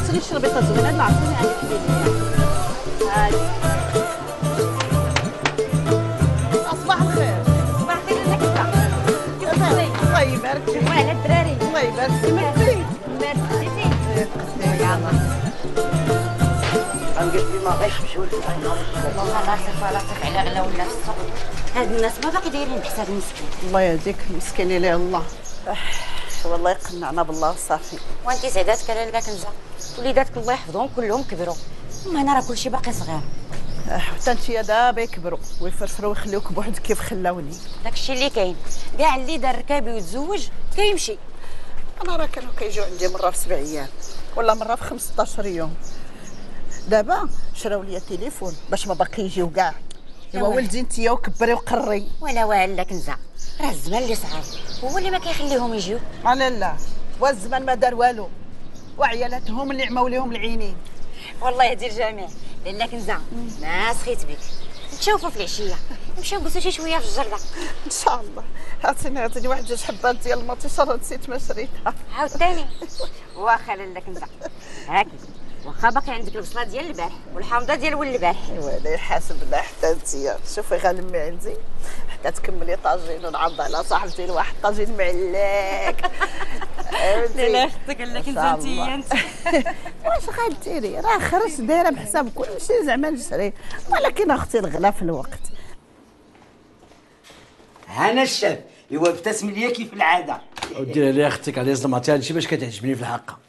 سيري شربي زوينه العصير يعني هاي. صباح الخير. صباح الخير لك انت. كيف تقولي؟ الله يبارك فيك. وعلى الدراري. الله يبارك فيك. ميرسي. ميرسي. يلا. قلت لي ما بغاش نمشيو للفاينال. والله لا تف على ولا في السوق. هاد الناس ما باقي دايرين بحساب المسكين. الله يهديك مسكين ليه الله. والله يقنعنا بالله صافي. وانت سعداتك على كاع كنزه. وليداتك الله يحفظهم كلهم كبروا. اما انا راه كلشي باقي صغير. حتى انتيا دابا يكبروا ويفرفروا ويخليوك بوحدك كيف خلاوني. داكشي اللي كاين. كاع اللي دار ركابي وتزوج كيمشي. انا راه كانوا كيجيو عندي مره في 7 ايام ولا مره في 15 يوم. دابا شراو لي التليفون باش ما باقي يجيو كاع. ايوا ولدي انتيا وكبري وقري. ولا والله كنزه. راه الزمان اللي صعاب هو اللي ما كيخليهم يجيو. لا والزمان ما دار والو وعيالاتهم اللي عماو ليهم العينين. والله يهدي الجميع. لاله كنزه ما سخيت بك. نتشوفوا في العشيه نمشيو نجلسوا شي شويه في الجرده. ان شاء الله. عطيني واحد 2 حبات ديال المطيشه راه نسيت ما شريتها. عاوتاني واخا لاله كنزه هاكي واخا باقي عندك البصله ديال البارح والحامضه ديال ولد البارح. ايوا لا يحاسبنا حتى انتيا. شوفي غنمي عندي حتى تكملي طاجين ونعض على صاحبتي لواحد طاجين معلاك. لا اختك لا كنزه انت. واش غديري راه خرج دايره بحساب كلشي زعما نشري ولكن اختي الغلا في الوقت. هنا الشاف ايوا ابتسم ليا كيف العاده. ودير لي اختك على زلماتي هادشي باش كتعجبني في الحق.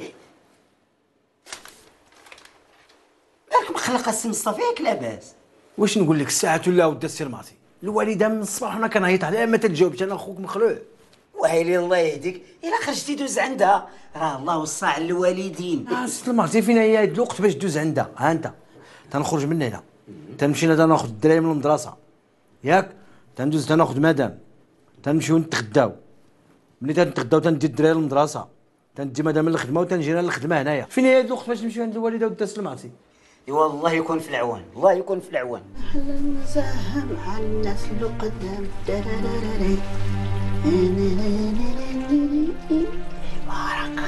راك مخلقه السي مصطفى ياك لاباس. واش نقول لك الساعه ولا ود السير ماتي الوالده من الصباح وانا كنعيط عليها ما تجاوبش. انا اخوك مخلوع. ويلي الله يهديك الا خرجتي دوز عندها راه الله وصى على الوالدين. ست المرتي فين هي هاد الوقت باش دوز عندها؟ ها انت تنخرج من هنا تنمشي تناخذ الدراري من المدرسه ياك تندوز تناخذ مدام تنمشيو نتغداو. ملي تنتغداو تندي الدراري للمدرسه تندي مدام للخدمه وتنجي انا للخدمه هنايا. فين هي هاد الوقت باش نمشيو عند الوالده ود السلماتي؟ ايوا الله يكون في العوان. الله يكون في العوان. نزاها مع الناس اللي قدام بارك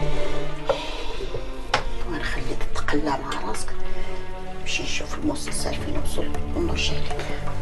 ونخليك تقلع مع راسك. نمشي نشوف المسلسل فين وصل ونرجع لك.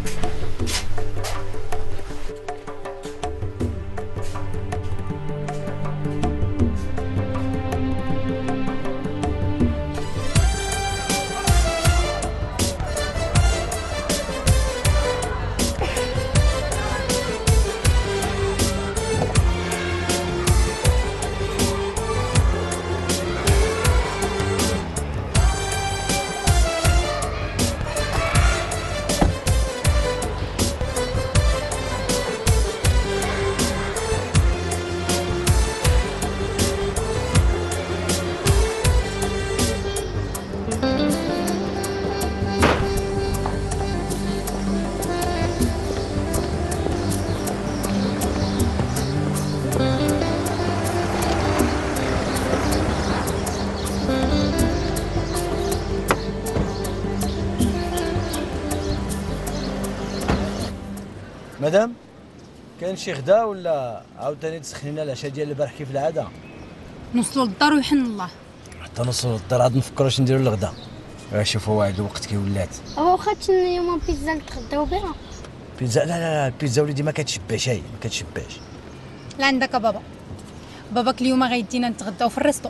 مدام كاين شي غدا ولا عاوتاني تسخنينا العشاء ديال البارح كيف العاده؟ نوصلوا للدار ويحن الله. حتى نوصلوا للدار عاد نفكروا اش نديروا للغدا. شوفوا واحد الوقت كي ولات. واخا اليوم بيتزا نتغداو بها. بيتزا لا البيتزا وليدي ما كتشبعش هي ما كتشبعش. لا عندك بابا. باباك اليوم غيدينا نتغداو في الريستو.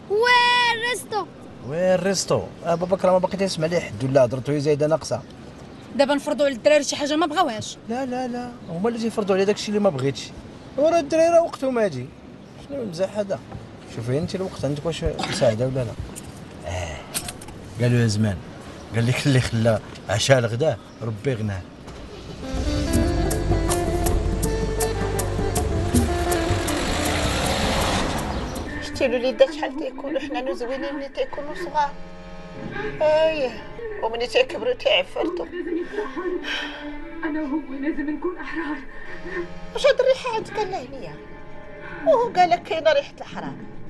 وين الريستو؟ باباك راه ما باقي تسمع ليه حد ولا هضرته هي زايده ناقصه. دابا نفرضوا على الدراري شي حاجه ما بغاوهاش. لا هما اللي تيفرضوا على داكشي اللي ما بغيتش. وراه الدراري راه وقتهم هادي. شنو المزاح هذا؟ شوفي انت الوقت عندك واش مساعده ولا لا؟ قالوا يا زمان قال لك اللي خلى عشاء الغداء ربي غناه. شتي الوليدات شحال تيكونوا حنان وزوينين ملي تيكونوا صغار. اييه وملي تيكبروا تيعفرتوا. انا وهو لازم نكون احرار. واش هاد الريحه عندك هنيا؟ وهو قالك كاينه ريحه الحراره.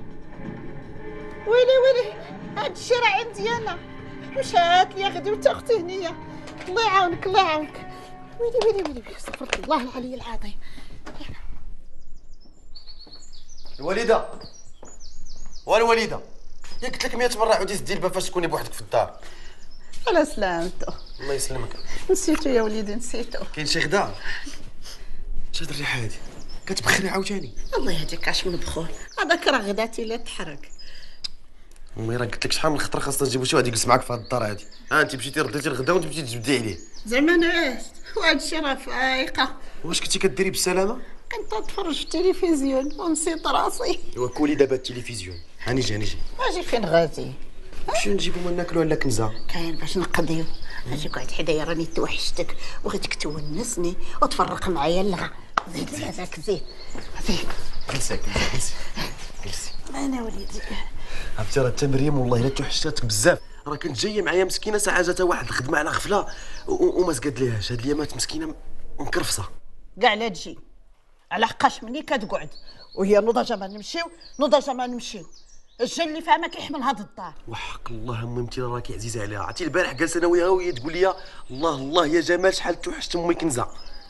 ويلي هاد الشيء راه عندي انا. مشات لي غدوه اختي هنيه. الله يعاونك الله يعاونك. ويلي استغفر الله العلي العظيم. الوالده والوالده يا قلت لك 100 مره عاودي سدي الباب فاش تكوني بوحدك في الدار. على سلامتو. الله يسلمك. نسيتو يا وليدي نسيتو. كاين شي غدا؟ اش هاد الريحه هادي؟ كتبخري عاوتاني. الله يهديك اش من بخور، هذاك راه غداتي لا تحرق. امي راه قلت لك شحال من خطره خاصنا نجيبو شي واحد يجلس معاك في هاد الدار هادي. انت مشيتي رديتي الغدا وانت مشيتي تجبدي عليه. زعما نعس وهاد الشي راه فايقه. واش كنتي كديري بالسلامه؟ كنت نتفرج في التلفزيون ونسيت راسي. ايوا كولي دابا التلفزيون. هاني جي. اجي فين غادي؟ نمشيو نجيبو ما ناكلو على كنزه. كاين باش نقضيو. اجي قعد حدايا راني توحشتك وغيتك تونسني وتفرق معايا اللغة. زيد هذاك زيد. جلسي. انا وليدي. عرفتي راه حتى مريم والله الا توحشتك بزاف. راه كانت جايه معايا مسكينه ساعه جاتها واحد الخدمه على غفله وما سقاد ليهاش. هاد اليامات مسكينه مكرفصه. كاع لا تجي على حقاش مني كتقعد وهي نضجه ما نمشيو الجن اللي فيها ما كيحمل هاد الدار. وحق الله امي انت راكي عزيزه عليها. عرفتي البارح جالسه انا وياها وهي تقول لي الله يا جمال شحال توحشت امي كنزه.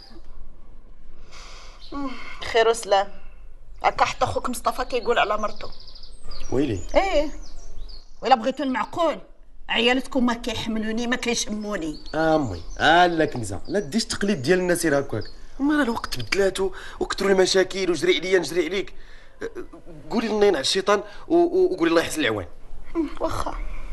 خير وسلام. هكا حتى خوك مصطفى كيقول على مرتو. ويلي. ايه ولا بغيتو المعقول عيالتكم ما كيحملوني ما كيشموني. امي لا كنزه لا ديش التقليد ديال الناس يراه هكاك. اما راه الوقت تبدلات وكثروا المشاكل وجري عليا نجري عليك. قولي لنا على الشيطان وقولي الله يحسن العوان. واخا.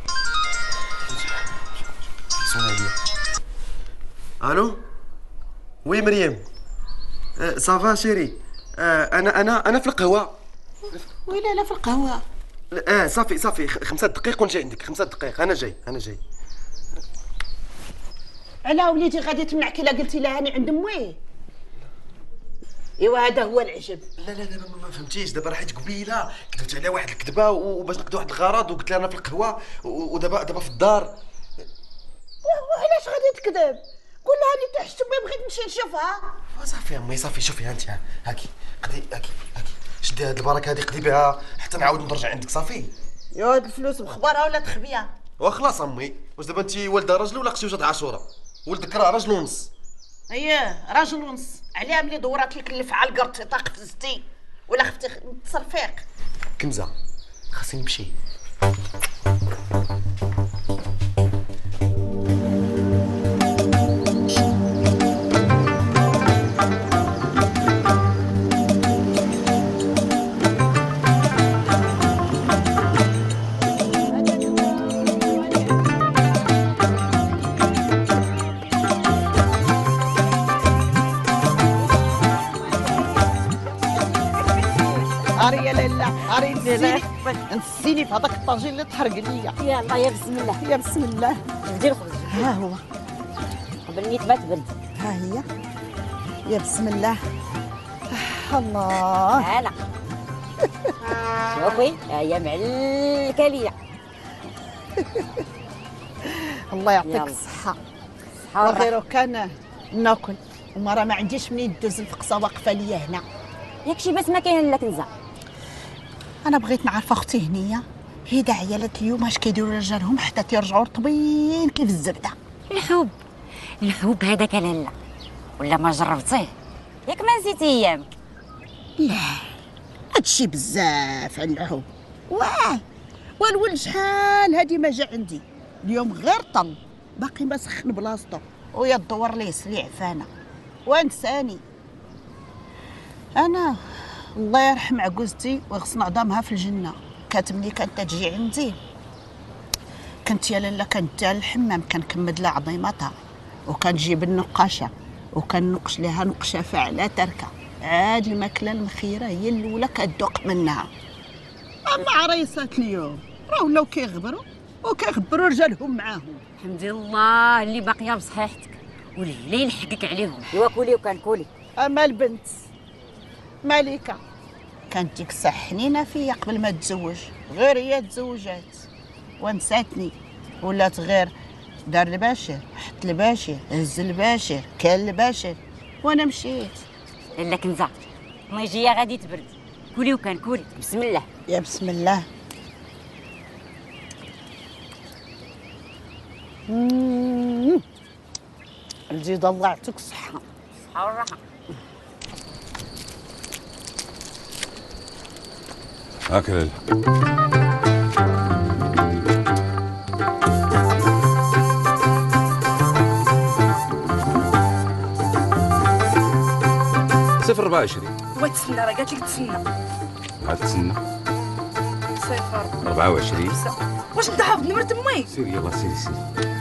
الو وي مريم. صافا شيري. انا في القهوه. ويلا لا في القهوه. صافي 5 دقائق ونجي عندك. 5 دقائق انا جاي. على وليدي غادي تمنعك الا قلتي لها راني عند امي. ايوا هذا هو العجب. لا ما فهمتيش. دابا راحت قبيله كذبت عليها واحد الكذبه وباش نقضي واحد الغرض وقلت لها انا في القهوه ودابا في الدار. وعلاش غادي تكذب؟ قول لها راني تحت امي بغيت نمشي نشوفها. صافي امي صافي. شوفي انت هاكي قضي هاكي شدي هاد البركه هادي قضي بها حتى نعاود نرجع عندك. صافي. يا هاد الفلوس بخبارها ولا تخبيها؟ وخلاص امي. واش دابا انت والده راجل ولا اختي وجات عاشوره؟ ولدك راه راجل ونص. اييه راجل ونص. عليها ملي دورات لك اللفعه القرطي طاق فزتي ولا خفتي تصرفيق. كنزه خاصني نمشي. نسيني في هذاك الطاجين اللي تحرق ليا. يلا يا بسم الله. يا بسم الله. جبدي الخبز. ها هو قبل نيت ما تبرد. ها هي. يا بسم الله. الله. هلا. شوفي هي معلكه ليا. الله يعطيك الصحة. غير كان ناكل وما راه ما عنديش منين ندوز الفقصة واقفة ليا هنا. ياكشي بس ما كاين الا كنزه. انا بغيت نعرف اختي هنيه هي عيالات اليوم اش كيديروا رجالهم حتى تيرجعوا رطبين كيف الزبده. الحب هذاك لالا ولا ما جربتيه ياك ما نسيتي ايامك. لا هادشي بزاف على الحب. والولد شحال هادي ما جا عندي اليوم غير طل باقي ما سخن بلاصتو ويا الدور ليه سريع فانا وانساني. انا الله يرحم عجوزتي ويغصن عظامها في الجنه كانت ملي كانت تجي عندي كنت يا لاله كنت الحمام كنكمد لها عظيماتها وكنجيب النقاشه وكنقش لها نقشه فاعله تركه. عاد الماكله المخيره هي الاولى كتذوق منها. اما عريسات اليوم راه ولاو كيغبروا وكيغبروا رجالهم معاهم. الحمد لله اللي باقيه بصحيحتك والليل حقك عليهم. ايوا كولي وكنكولي. اما البنت مالكه كانت ديك الساعه حنينه فيا قبل ما تزوج. غير هي تزوجات ونساتني ولات غير دار الباشر حط الباشر هز الباشر كان الباشر وانا مشيت. لالا كنزه الله يجيها غادي تبرد. كولي وكنكولي بسم الله. يا بسم الله. الجيد الله يعطيك الصحه. الصحه والراحه. هاك لالا. 024. وتسنى راه قالت لك تسنى. عاد تسنى. 024. 24. واش انت حافظ نمرة امي؟ سير يلا سيري سيري.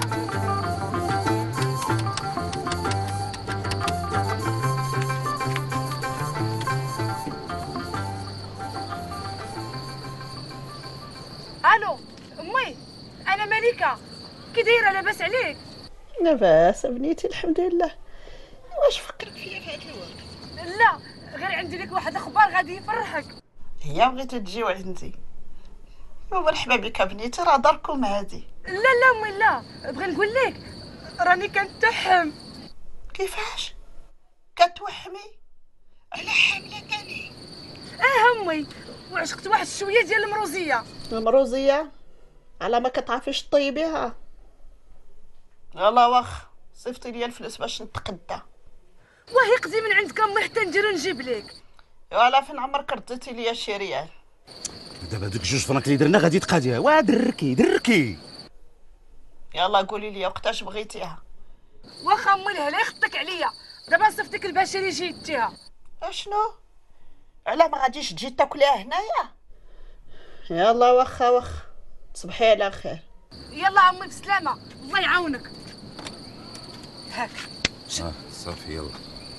الو امي، انا مليكه، كي دايره؟ لاباس عليك؟ لاباس بنيتي الحمد لله. واش فكرت فيا في هذا الوقت؟ لا، غير عندي لك واحد اخبار غادي يفرحك. هي بغيتي تجيو عندي؟ مرحبا بك بنيتي، راه داركم هادي. لا لا امي لا، بغي نقول لك راني كنتحم. كيفاش كتوحمي؟ على حامله كاني؟ امي، وعشقت واحد شويه ديال المروزيه. المروزيه؟ على ما كتعرفيش طيبيها. يلا واخ صيفطي لي الفلوس باش نتقدى. واه يقضي من عندك امي حتى نديرو نجيب لك. يلا فين عمرك رديتي لي شي ريال؟ دابا دوك 2 فرانك اللي درنا غادي تقاديها. واه دركي. يلا قولي لي وقتاش بغيتيها. واخا امي الهلا يخطك عليا، دابا صيفطك البشري جيتيها. اشنو؟ علاه ما غاديش تجي تاكليها هنايا؟ يلا واخا تصبحي على خير. يلا امي بسلامه، الله يعاونك. هاك صافي يلا.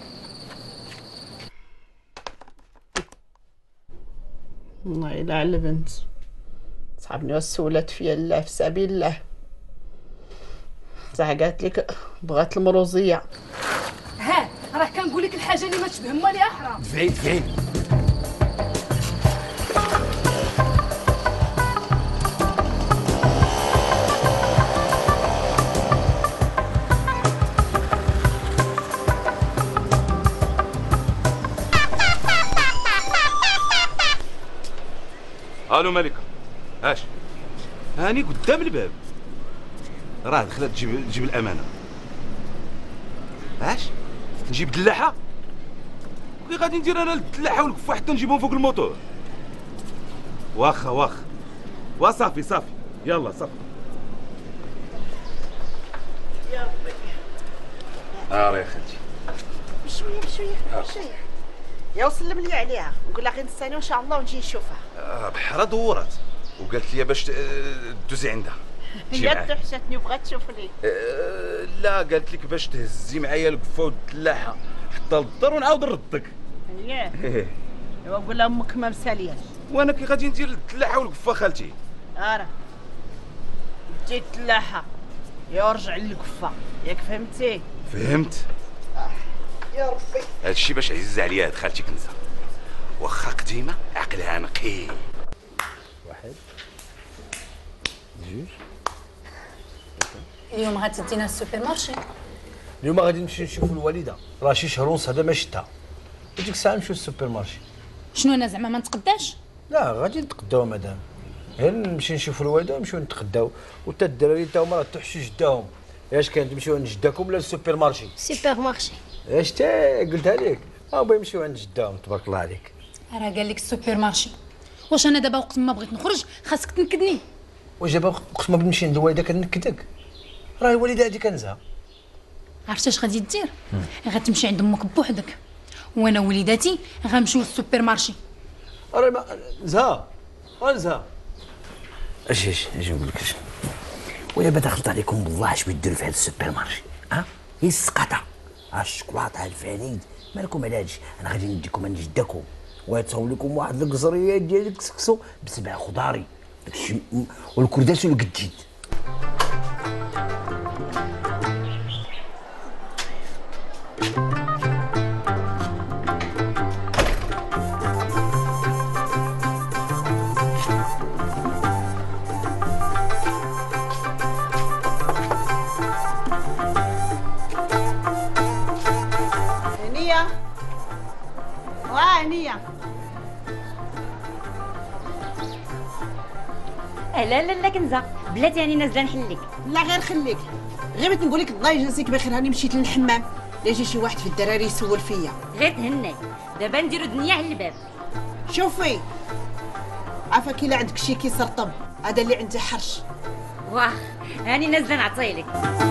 والله الا على البنت صحابني وسولات فيا الله في سبيل الله. صح قالت لك بغات المروزيه. ها راه كنقول لك الحاجه اللي ما تشبه مالي احرى. دفعي. الو ملكه، اش هاني قدام الباب، راه دخلت تجيب الامانه. اش نجيب دلاحه؟ كي غادي ندير انا الدلاحه والكفه حتى نجيبهم فوق الموتور؟ واخا وصافي يلا صافي. يا ربي راه يا خالتي بشويه. يا وسلم لي عليها نقول لها غير نستنى ان شاء الله ونجي نشوفها. بحرا دورات وقالت لي باش دوزي عندها. هي تحشتني وبغات تشوفني. لا قالت لك باش تهزي معايا القفه والدلاحه حتى للدار ونعاود نردك. اييه ايوا قول لها امك ما مسالياش. وانا كي غادي ندير الدلاحه والقفه خالتي؟ راه جيت التلاحه يا رجع للكفه، ياك فهمتي؟ فهمت. يا ربي هادشي باش عزيز عليا هاد خالتي كنزه، واخا قديمه عقلها نقي. 1 2. اليوم غتدينا للسوبر مارشي؟ اليوم غادي نمشي نشوفوا الوالده، راه شي شهر ونص هذا ما شفتها. وديك الساعه نمشيو للسوبر مارشي. شنو انا زعما ما نتقداش؟ لا غادي نتقداو مدام، غير نمشي نشوفوا الوالده ونمشيو نتقداو، وتا الدراري تا هما راه تحشوا جداهم. اش كان تمشيو عند جداكم ولا للسوبر مارشي؟ سوبر مارشي. اش تا قلتها لك؟ بغا يمشيو عند جداهم تبارك الله عليك. راه قال لك السوبر مارشي. واش انا دابا وقت ما بغيت نخرج خاصك تنكدني؟ واش دابا وقت ما بنمشي عند الوالده كنكدك؟ راه الوالده هادي كنزها. عرفتي اش غادي دير؟ غتمشي عند امك بوحدك، وانا وليداتي غنمشيو للسوبر مارشي. راه ما نزها اش نقول لك اش ودابا دخلت عليكم بالله اش بغيت ديروا في هذا السوبر مارشي؟ هي السقطه، الشكلاطه، الفريد، مالكم على هادشي. انا غادي نديكم عند جداكم ويتصاوب لكم واحد القزريه ديال الكسكسو ب7 خضاري داكشي والكرداس والقديد. هنيه لا كنزه بلاتي راني نازله نحلك. لا غير خليك، غير بغيت نقول لك الله يجازيك بخير، راني مشيت للحمام لا يجي شي واحد في الدراري يسول فيا. غير تهناي دابا نديرو الدنيا على الباب. شوفي عافاك الا عندك شي كيس رطب، هذا اللي عندي حرش. واه هاني نازله نعطيلك.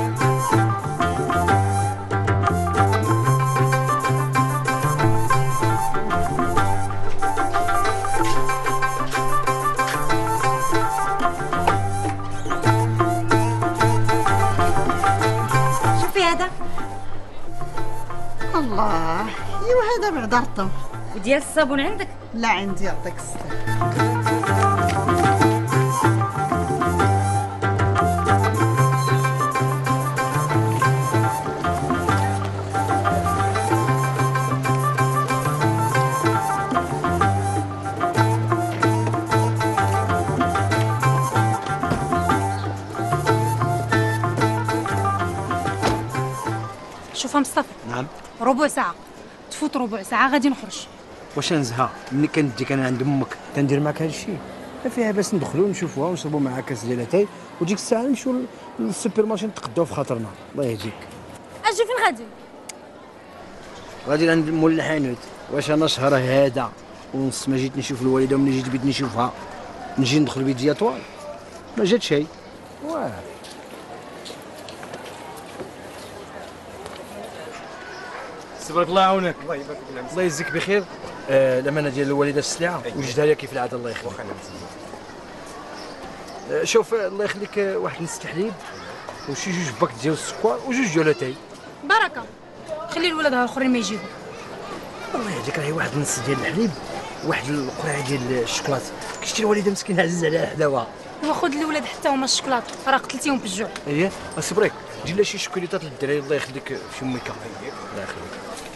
بعدا رطب. وديال الصابون عندك؟ لا عندي، يعطيك الصحة. شوف مصطفى، نعم. ربع ساعه تفوت، ربع ساعه غادي نخرج. واش نزهه ملي كنديك انا عند امك تندير معاك هذا الشيء؟ ما فيها باس ندخلوا نشوفوها ونشربوا معاها كاس ديال اتاي، وديك الساعه نمشيو للسوبر مارشي نتقداو في خاطرنا. الله يهديك. اجي فين غادي؟ غادي عند مول الحانوت. واش انا شهر هذا ونص ما جيت نشوف الوالده، وملي جيت بغيت نشوفها نجي ندخل بيديا طوال؟ ما جات شيء. واه تبارك الله يعاونك. الله يبارك فيك. الله يجزيك بخير. الامانه ديال الوالده في السلعه وجدها لك كيف العاده. الله يخليك. واخا نعم. شوف الله يخليك، واحد نص الحليب وشي جوج باك ديال السكر وجوج ديال اتاي. بركه، خلي الولاد الاخرين ما يجيبوا. الله يهديك، راهي واحد نص ديال الحليب وواحد القرعه ديال الشوكولات. كشتي الوالده مسكينه عزيز عليها الحلاوه. وخذ الولاد حتى هما الشوكولاط، راه قتلتيهم بالجوع. اييه اصبريك، دير لها شي شوكولاتات للدراري. الله يخليك في شي ميكا. الله يخليك.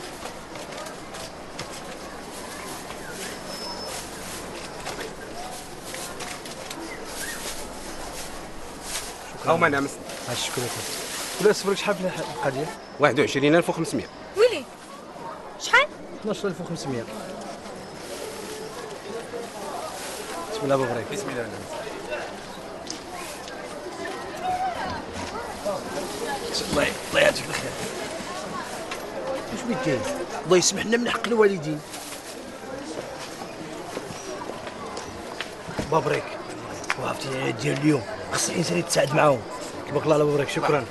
هاهما نعم. ها الشوكولاتات. ولا صبرك شحال في القضيه؟ 21500. ويلي شحال؟ 12500. بسم الله بغريك. بسم الله. الله يعطيك الخير. واش بغيتي؟ الله يسمح لنا من حق الوالدين. بابريك وعرفتي ديال اليوم خص الانسان يتساعد معاهم. تبارك الله على بابريك. شكرا.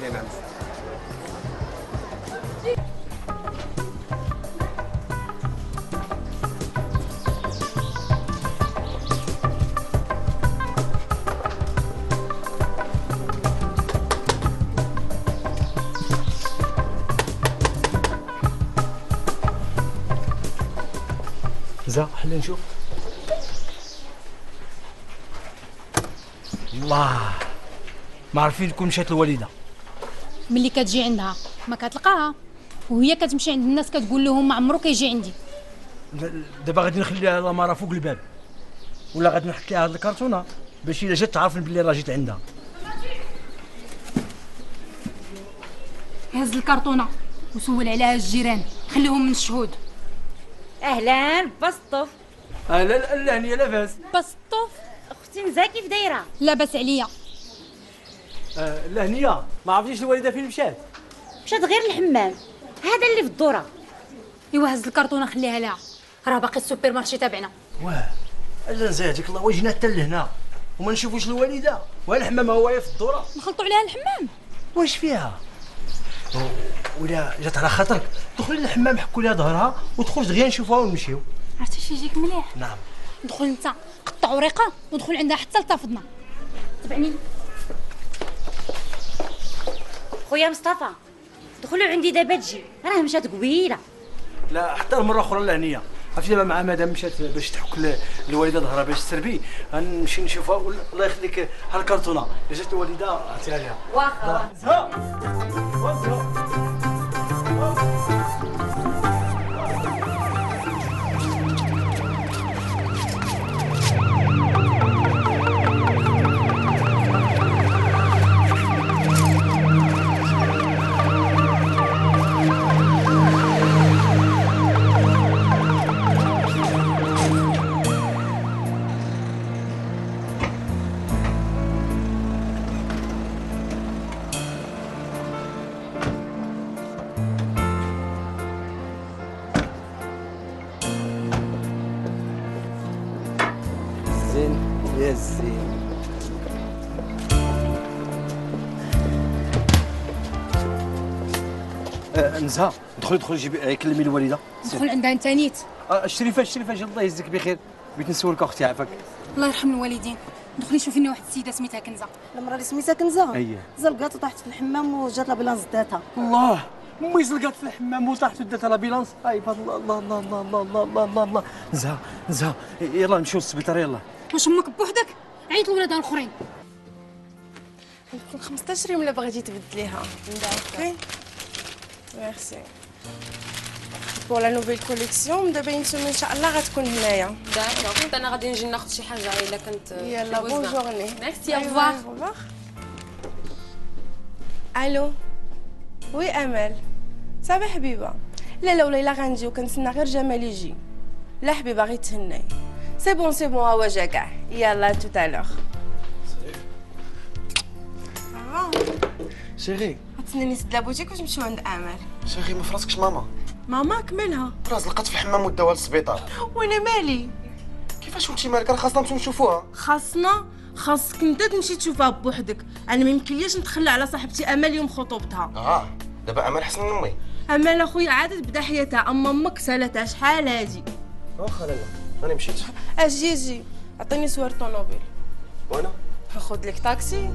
زا خلينا نشوف. الله، ما عارفين كون مشات الوالده. ملي كتجي عندها ما كتلقاها، وهي كتمشي عند الناس كتقول لهم ما عمرو كيجي عندي. دابا غادي نخليها الاماره فوق الباب، ولا غادي نحط لها هاد الكرتونه باش الا جات تعرف بلي راه جيت عندها. هز الكرتونه وسول عليها الجيران، خليهم من الشهود. اهلا بسطوف. لا هنيه لاباس. بسطوف اختي نزا كيف دايره؟ لاباس عليا. لا هنيه ما عرفتيش الوالده فين مشات؟ مشات غير الحمام، هذا اللي في الدوره. ايوا هز الكرتونه خليها لها، راه باقي السوبر مارشي تابعنا. واه اجا نزيدك الله، وجينا حتى لهنا وما نشوفوش الوالده، والحمام هو في الدوره. نخلطوا عليها الحمام. واش فيها؟ ولا جات على خاطرك دخلي للحمام حكوا لها ظهرها وتخرج دغيا نشوفوها ونمشيو. عرفتي شي يجيك مليح؟ نعم. دخل انت قطع ورقه ودخل عندها حتى لتفضنا. تبعني. خويا مصطفى دخلوا عندي دابا تجي، راه مشات قبيله. لا حتى المره اخرى لا هنيه. عرفتي دابا مع مدام مشات باش تحك الوالده ظهرها باش تسربي، غنمشي نشوفها. الله يخليك ها الكرتونه الا جات الوالده عطيها ليها. واخا. يا زين. نزهه دخلي جيبي كلمي الوالده. دخل عندها انت نيت. الشريفه الله يجزيك بخير. بغيت نسولك اختي عافاك. الله يرحم الوالدين. دخلي شوفي لنا واحد السيده سميتها كنزه. المراه اللي سميتها كنزه اييه زلقات وطاحت في الحمام وجات لها بلا زداتها. الله امي زلقات في الحمام وطاحت ودات لابيلانس. الله الله الله الله الله الله الله الله الله. نزها يلا نمشيو للسبيطار يلا. واش امك بوحدك؟ عيط لولادها الاخرين. عندكم 15 يوم الا بغيتي تبدليها. اوكي ميرسي. بور لا نوفيل كوليكسيون دابا une semaine ان شاء الله غتكون هنايا. داكوغ كنت انا غادي نجي ناخذ شي حاجه الا كنت. يلا بون جورني. ميرسي اوفوار. الو وي امل صافي حبيبه. لا ولا الا غنجيو كنتسنى غير جمال يجي. لا حبيبه غير تهناي. سي بون هو جا كاع. يلا تو تالوغ. شيخي غتسناني نسد لابوتيك واش نمشيو عند امل. شيخي ما فراسكش ماما. ماما كملها. راس لقات في الحمام وداوها للسبيطار. وانا مالي؟ كيفاش وانتي مالك؟ راه خاصنا نمشيو نشوفوها. خاصك انت تمشي تشوفها بوحدك. انا ما يمكنليش نتخلى على صاحبتي امل يوم خطوبتها. دابا امل حسن من امي. امل اخويا عاد تبدا حياتها. اما امك سالتها شحال هادي. واخا لالا انا مشيت. اجي عطيني صور الطوموبيل. وانا ناخذ لك طاكسي.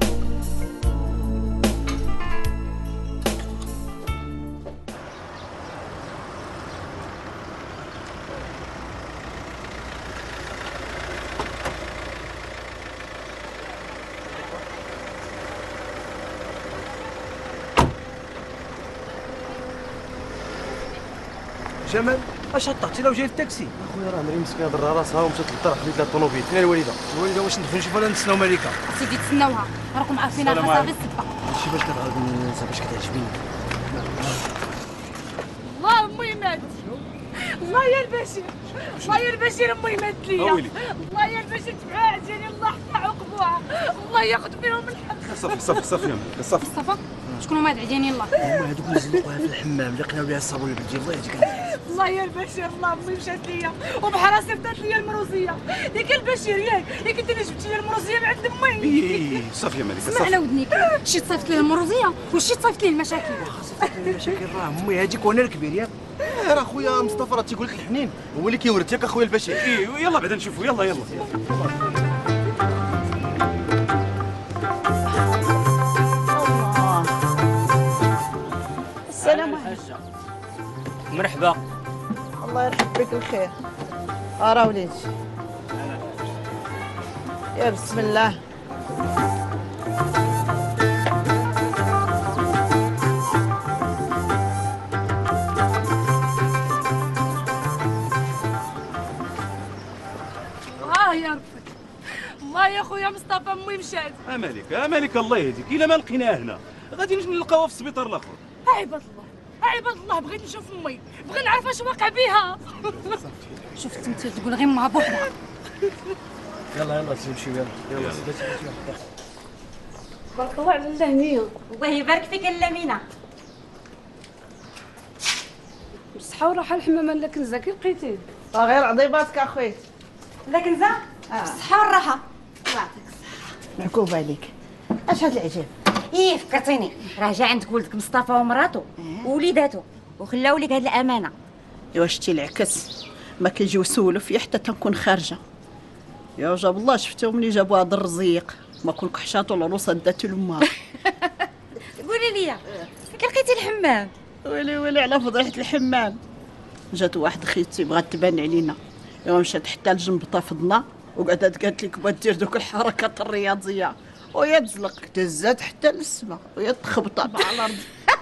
جمال اش طلعتي لها وجاي في التاكسي؟ اخويا راه مريم مسكينه ضرها راسها ومشات للدار خديت لها الطوموبيل. فين الوالده؟ الوالده واش ندخلوا نشوفها ولا نتسناو ملكه؟ سيدي تسناوها راكم عارفين راسها غير السبه. هادشي باش كتعرف الناس باش كتعجبني. الله امي مات. الله يا البشير الله يا البشير امي ماتت ليا. الله يا البشير تبعوها عزيني الله حتى عقبوها. الله ياخذ فيهم الحق. صافي يا ملك صافي. شكون هما عزيني الله؟ هما هادوك اللي زنقوها في الحمام اللي لقيناو بها الصابون البلدي. الله يهديك. الله يا البشير الله امي مشات ليا وبحال صيفطات ليا المروزيه. ياك البشير ياك انت اللي جبتي لي المروزيه من عند امي. صافي يا ملك اسمع على ودنيك. شي تصيفط ليه المروزيه وشي تصيفط ليه المشاكل. المشاكل راه امي هذيك وانا الكبير ياك. راه خويا مصطفى راه تيقول لك الحنين هو اللي كيورث ياك اخويا البشير. يلا بعدا نشوفوا يلا. السلام عليكم. مرحبا. الله يرحب بك الخير. راه وليدي. يا بسم الله. يا ربي الله يا خويا مصطفى امي مشات. مالك الله يهديك. الا ما لقيناها هنا غادي نلقاوها في السبيطار الاخر. عباد الله بغيت نشوف امي. بغيت نعرف اش واقع بها. شفت انت تقول غير مع بوحدها. يلا نمشيو يلا. بارك الله على اللهنيه. الله يبارك فيك اللمينه. بصحه وراحه الحمامه لا كنزه كي لقيتيه. غير عضيباتك اخويا. لا كنزه بالصحه والراحه. الله يعطيك الصحه. معكوب عليك. اش هاد العجب؟ فكرتيني راه جا عندك ولدك مصطفى ومراته ووليداتو وخلاو لك هاد الامانه. ايوا شتي العكس ما كيجيو يسولوا فيا حتى تنكون خارجه. يا جاب الله شفتهم ملي جابوا هاد الرزيق ما كون كحشاتو العروسه داتو لامها. قولي لي كي لقيتي الحمام؟ ويلي على فضيحه الحمام. جات واحد خيتي بغات تبان علينا. ايوا مشات حتى لجنب طافضنا وقعدت قالت لك بغات دير دوك الحركات الرياضيه ويا تزلق تهزات حتى للسما ويا تخبط على الارض.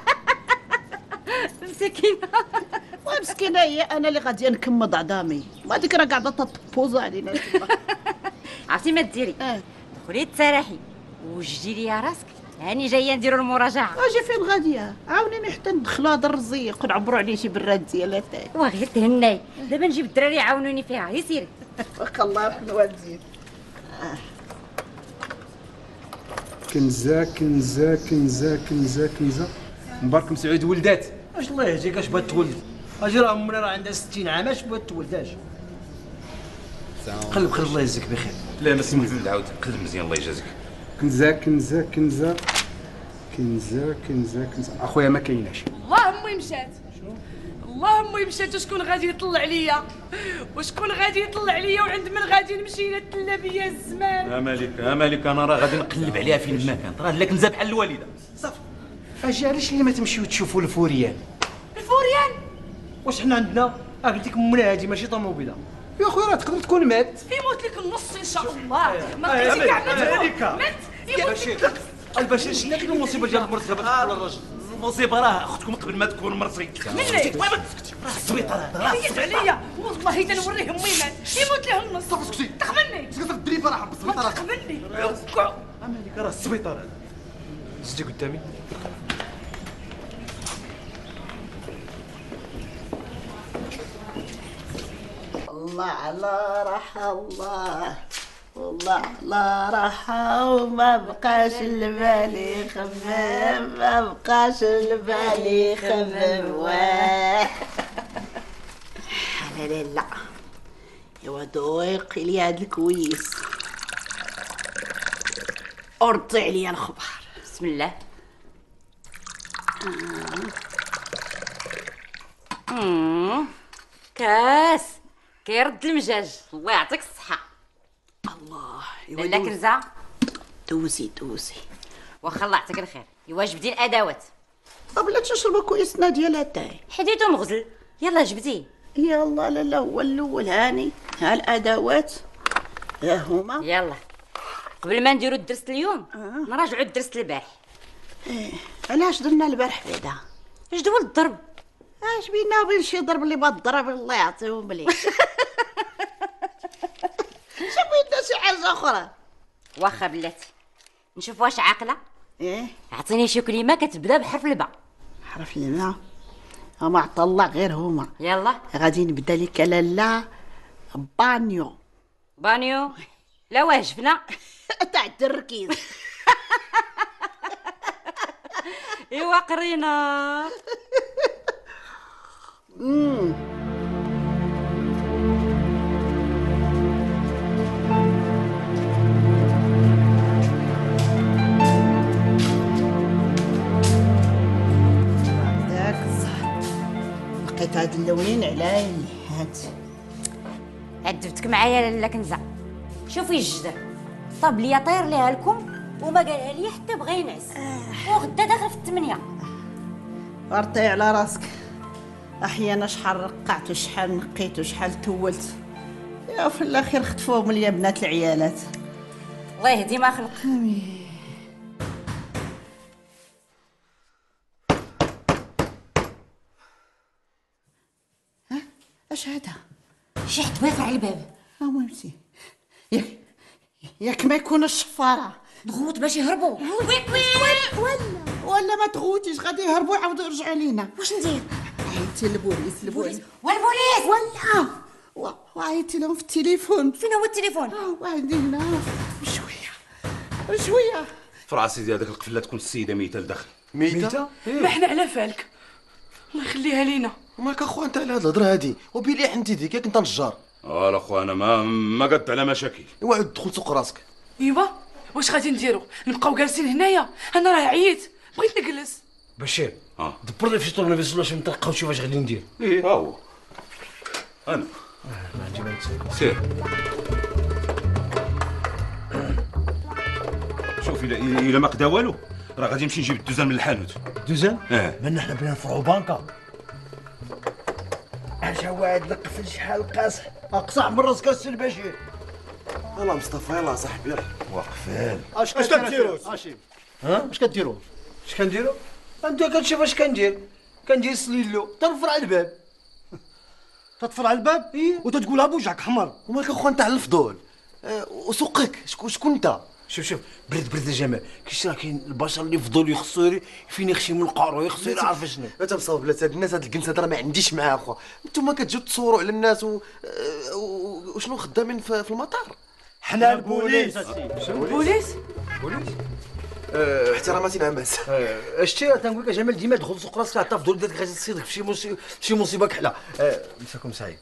مسكينه. مسكينه هي انا اللي غاديه نكمض عظامي. ما ديك راه قاعده تطبوزا علينا. عرفتي ما ديري؟ دخلي تسرحي وجدي لي راسك. هاني جايه نديروا المراجعه. اجي فين غاديه؟ عاونيني حتى ندخلوا هذا الرزيق ونعبروا عليه شي براد ديالها تاعي. وغير تهناي دابا نجيب الدراري يعاونوني فيها. هي سيري. واخا الله يرحم الوالدين. كنزه مبارك مسعود ولدات. اش الله يهديك اش بغات تولد؟ اجي راه امنا راه عندها 60 عام اش بغات تولد؟ اش قلب خير الله يجزيك بخير. لا ما سمحت نعاود قلب مزيان الله يجازيك. كنزه اخويا ما كايناش. الله امي مشات. الله امي مشات وشكون غادي يطلع عليا؟ وشكون غادي يطلع عليا وعند من غادي نمشي الى تلا بيا الزمان؟ مالك انا راه غادي نقلب عليها فين ما كانت. راه لا كنزه بحال الوالده. صافي اجي علاش اللي ما تمشيو تشوفوا الفوريان؟ الفوريان؟ واش حنا عندنا قلت لك منا هادي ماشي طوموبيله يا خويا راه تقدر تكون مات. يموت لك النص ان شاء الله. ما بقيتي كاع مات يموت لك البشير شنو ديك المصيبه ديال مرتك باش تقول الراجل؟ المصيبه راه اختكم قبل ما تكون مرتي. مني راه السبيطار هذا حيد عليا والله تنوريهم وين يموت له النص. اسكتي تخمني اسكتي الدريبه راه بالسبيطار. تخمني مالك راه السبيطار هذا. زدي قدامي. الله على راحة الله والله على راحة وما بقاش البال يخمم ما بقاش البال يخمم واه لا لا يا دويقي لي هاد الكويس ارضي عليا الخبر. بسم الله. كاس كيرد المجاج. الله يعطيك الصحة. الله لالا كنزة دوزي واخا الله يعطيك الخير. ايوا جبدي الادوات. بلا تشربوا كويسنا ديال اتاي حديتو مغزل. يلا جبدي. يلا لا هو الاول هاني ها الادوات ها هما. يلا قبل ما نديرو الدرس اليوم نراجعو الدرس البارح. علاش درنا البارح بعدا؟ جدول الضرب. اش بينا وبين شي ضرب اللي بضرب الله يعطيهم لي. شوفي شي حاجه اخرى. واخا بلاتي نشوف واش عاقله. ايه اعطيني شي كلمه كتبدا بحرف الباء. حرف الباء هما عطا الله غير هما. يلا غادي نبدا لك لالا بانيو. بانيو لا واجبنا تاع التركيز. ايوا قرينا. لقيت هاد اللونين على عيني. هاد عدبتك معايا لالا كنزه. شوفي الجدر طاب ليا طير ليها لكم وما قالها لي حتى بغى ينعس. وغدا داخل في 8. غرطي على راسك. احيانا شحال رقعت وشحال نقيت وشحال تولت يا في الاخير خطفوهم ليا بنات العيالات. الله يهدي ما خلق. اش هذا؟ شي حد واقف على الباب. ميمتي ياك ما يكون الشفاره ضغوط باش يهربوا. ولا ما تغوتيش غادي يهربوا يعاودوا يرجعوا لينا. واش ندير؟ عيطتي للبوليس والبوليس ولا وعيطتي لهم في التليفون. فين هو التليفون؟ واحد هنا بشويه في راسي ديال هذاك القفله تكون السيده ميته لداخل. ميته؟ ما حنا على فالك الله يخليها لينا. مالك اخو انت على هاد الهضره هادي وبيلي حنتي ديك ياك انت نجار. لا خو انا ما قد على مشاكل. ايوا عود دخل سوق راسك. ايوا واش غادي نديرو؟ نبقاو جالسين هنايا؟ انا راه عييت بغيت نجلس. بشير دبر لي في طورنيفيس باش نتلقاو شي واش غادي ندير. ايه ها هو انا ما عندي ما نسى. سير شوف الا ما قدا والو راه غادي نمشي نجيب الدوزان من الحانوت. دوزان؟ مالنا حنا بغينا نفرعوا بانكا. اجا واحد القفل شحال قاصح اقصح من راسك السي البشير. يلا مصطفى يلا صاحبي يلا. وقفال اش كديروا؟ اش كديروا؟ اش كنديروا؟ انت كتشوف اش كندير؟ كندير سليلو تنفرع الباب. تطفر على الباب وتتقولها بوجهك حمر. ومالك اخو انت على الفضول وسوقك شكون انت؟ شوف برد الجمال كيش راه كاين البشر اللي فضول يخصو فين يخشي من القارو يخصو يعرف شنو. انت مصاب بلاتي هاد الناس هاد الجنس هذا راه ما عنديش معاه اخو. نتوما كتجيو تصوروا على الناس وشنو خدامين في المطار. حنا البوليس. البوليس؟ احتراماتي نعمات. شتي تنقول لك جمال ديما دخل سوق راسك حتى فضول ديالك غادي تصيدك في شي مصيبه كحله. مساكم سعيد.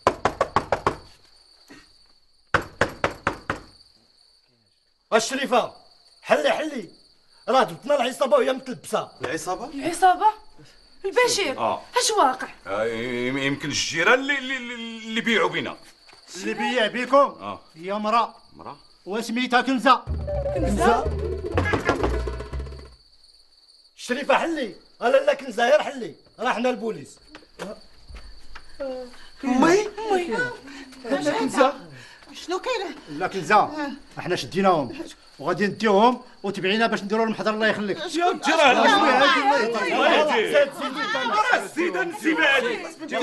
الشريفه حلي راه جبتنا العصابه وهي متلبسه. العصابه؟ البشير اش واقع؟ يمكن الجيران اللي بيعوا بينا. اللي بيع بيكم هي مرأة وسميتها كنزه. الشريفه حلي لا كنزه غير حلي راه حنا البوليس. امي لا كنزه شنو كاين؟ لا كنزه احنا شديناهم وغادي نديوهم وتبعينا باش نديروا المحضر الله يخليك. يا جرى راه زيد انسبادي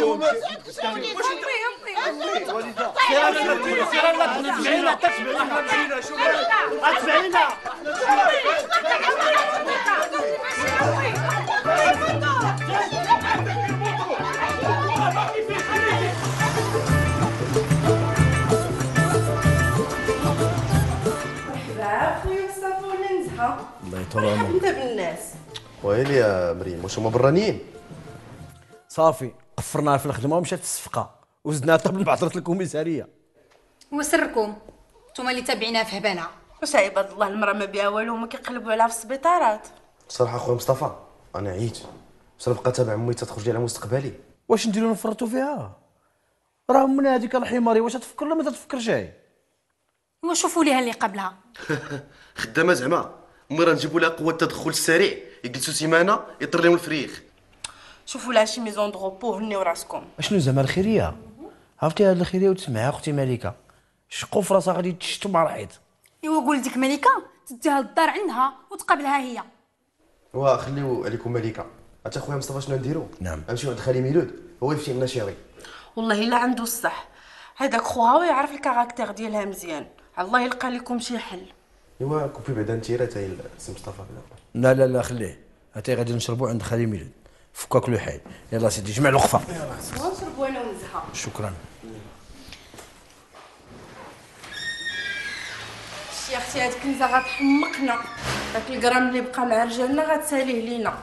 خويا مصطفى ولا نزهه؟ الله يطول عمرك. انت بالناس. ويلي يا مريم واش هما برانيين؟ صافي قفرناها في الخدمه ومشات الصفقه وزدناها طبل بعثره الكوميساريه. وسركم نتوما اللي تابعينها في هبانه. واش عباد الله المراه ما بها والو هما كيقلبوا عليها في السبيطارات. بصراحه خويا مصطفى انا عييت باش نبقى تابع امي تخرج على مستقبلي. واش نديرو نفرطوا فيها؟ راه من هذيك الحماري واش تفكر ولا ما تفكرش هي؟ وشوفوا ليها اللي قبلها. خدامه زعما امي راه نجيبوا لها قوه التدخل السريع يجلسوا سيمانه يطير لهم الفريخ. شوفوا لها شي ميزون دو غوبو هنيو راسكم. اشنو زعما الخيريه؟ عرفتي هاد الخيريه وتسمعها اختي مليكه شقوا في راسها غادي تشتو مع الحيط. ايوا قول ديك مليكه تديها للدار عندها وتقابلها هي. وخليو عليكم مليكه. عرفتي خويا مصطفى شنو نديرو؟ نعم نمشيو عند خالي ميلود هو يفتي لنا شيري. والله الا عنده الصح هذاك خوها ويعرف الكاركتير ديالها مزيان. الله يلقى لكم شي حل. ايوا كوبي بعدا نتيرا تاع سي مصطفى. لا لا لا خليه هاتي غادي نشربوا عند خالي ميلود فكاك له حال. يلا سيدي جمع الوقفه. نشربوا انا ونزهه. شكرا. يا اختي هاد الكنزه غتحمقنا. داك الكرام اللي بقى مع رجالنا غتساليه لينا.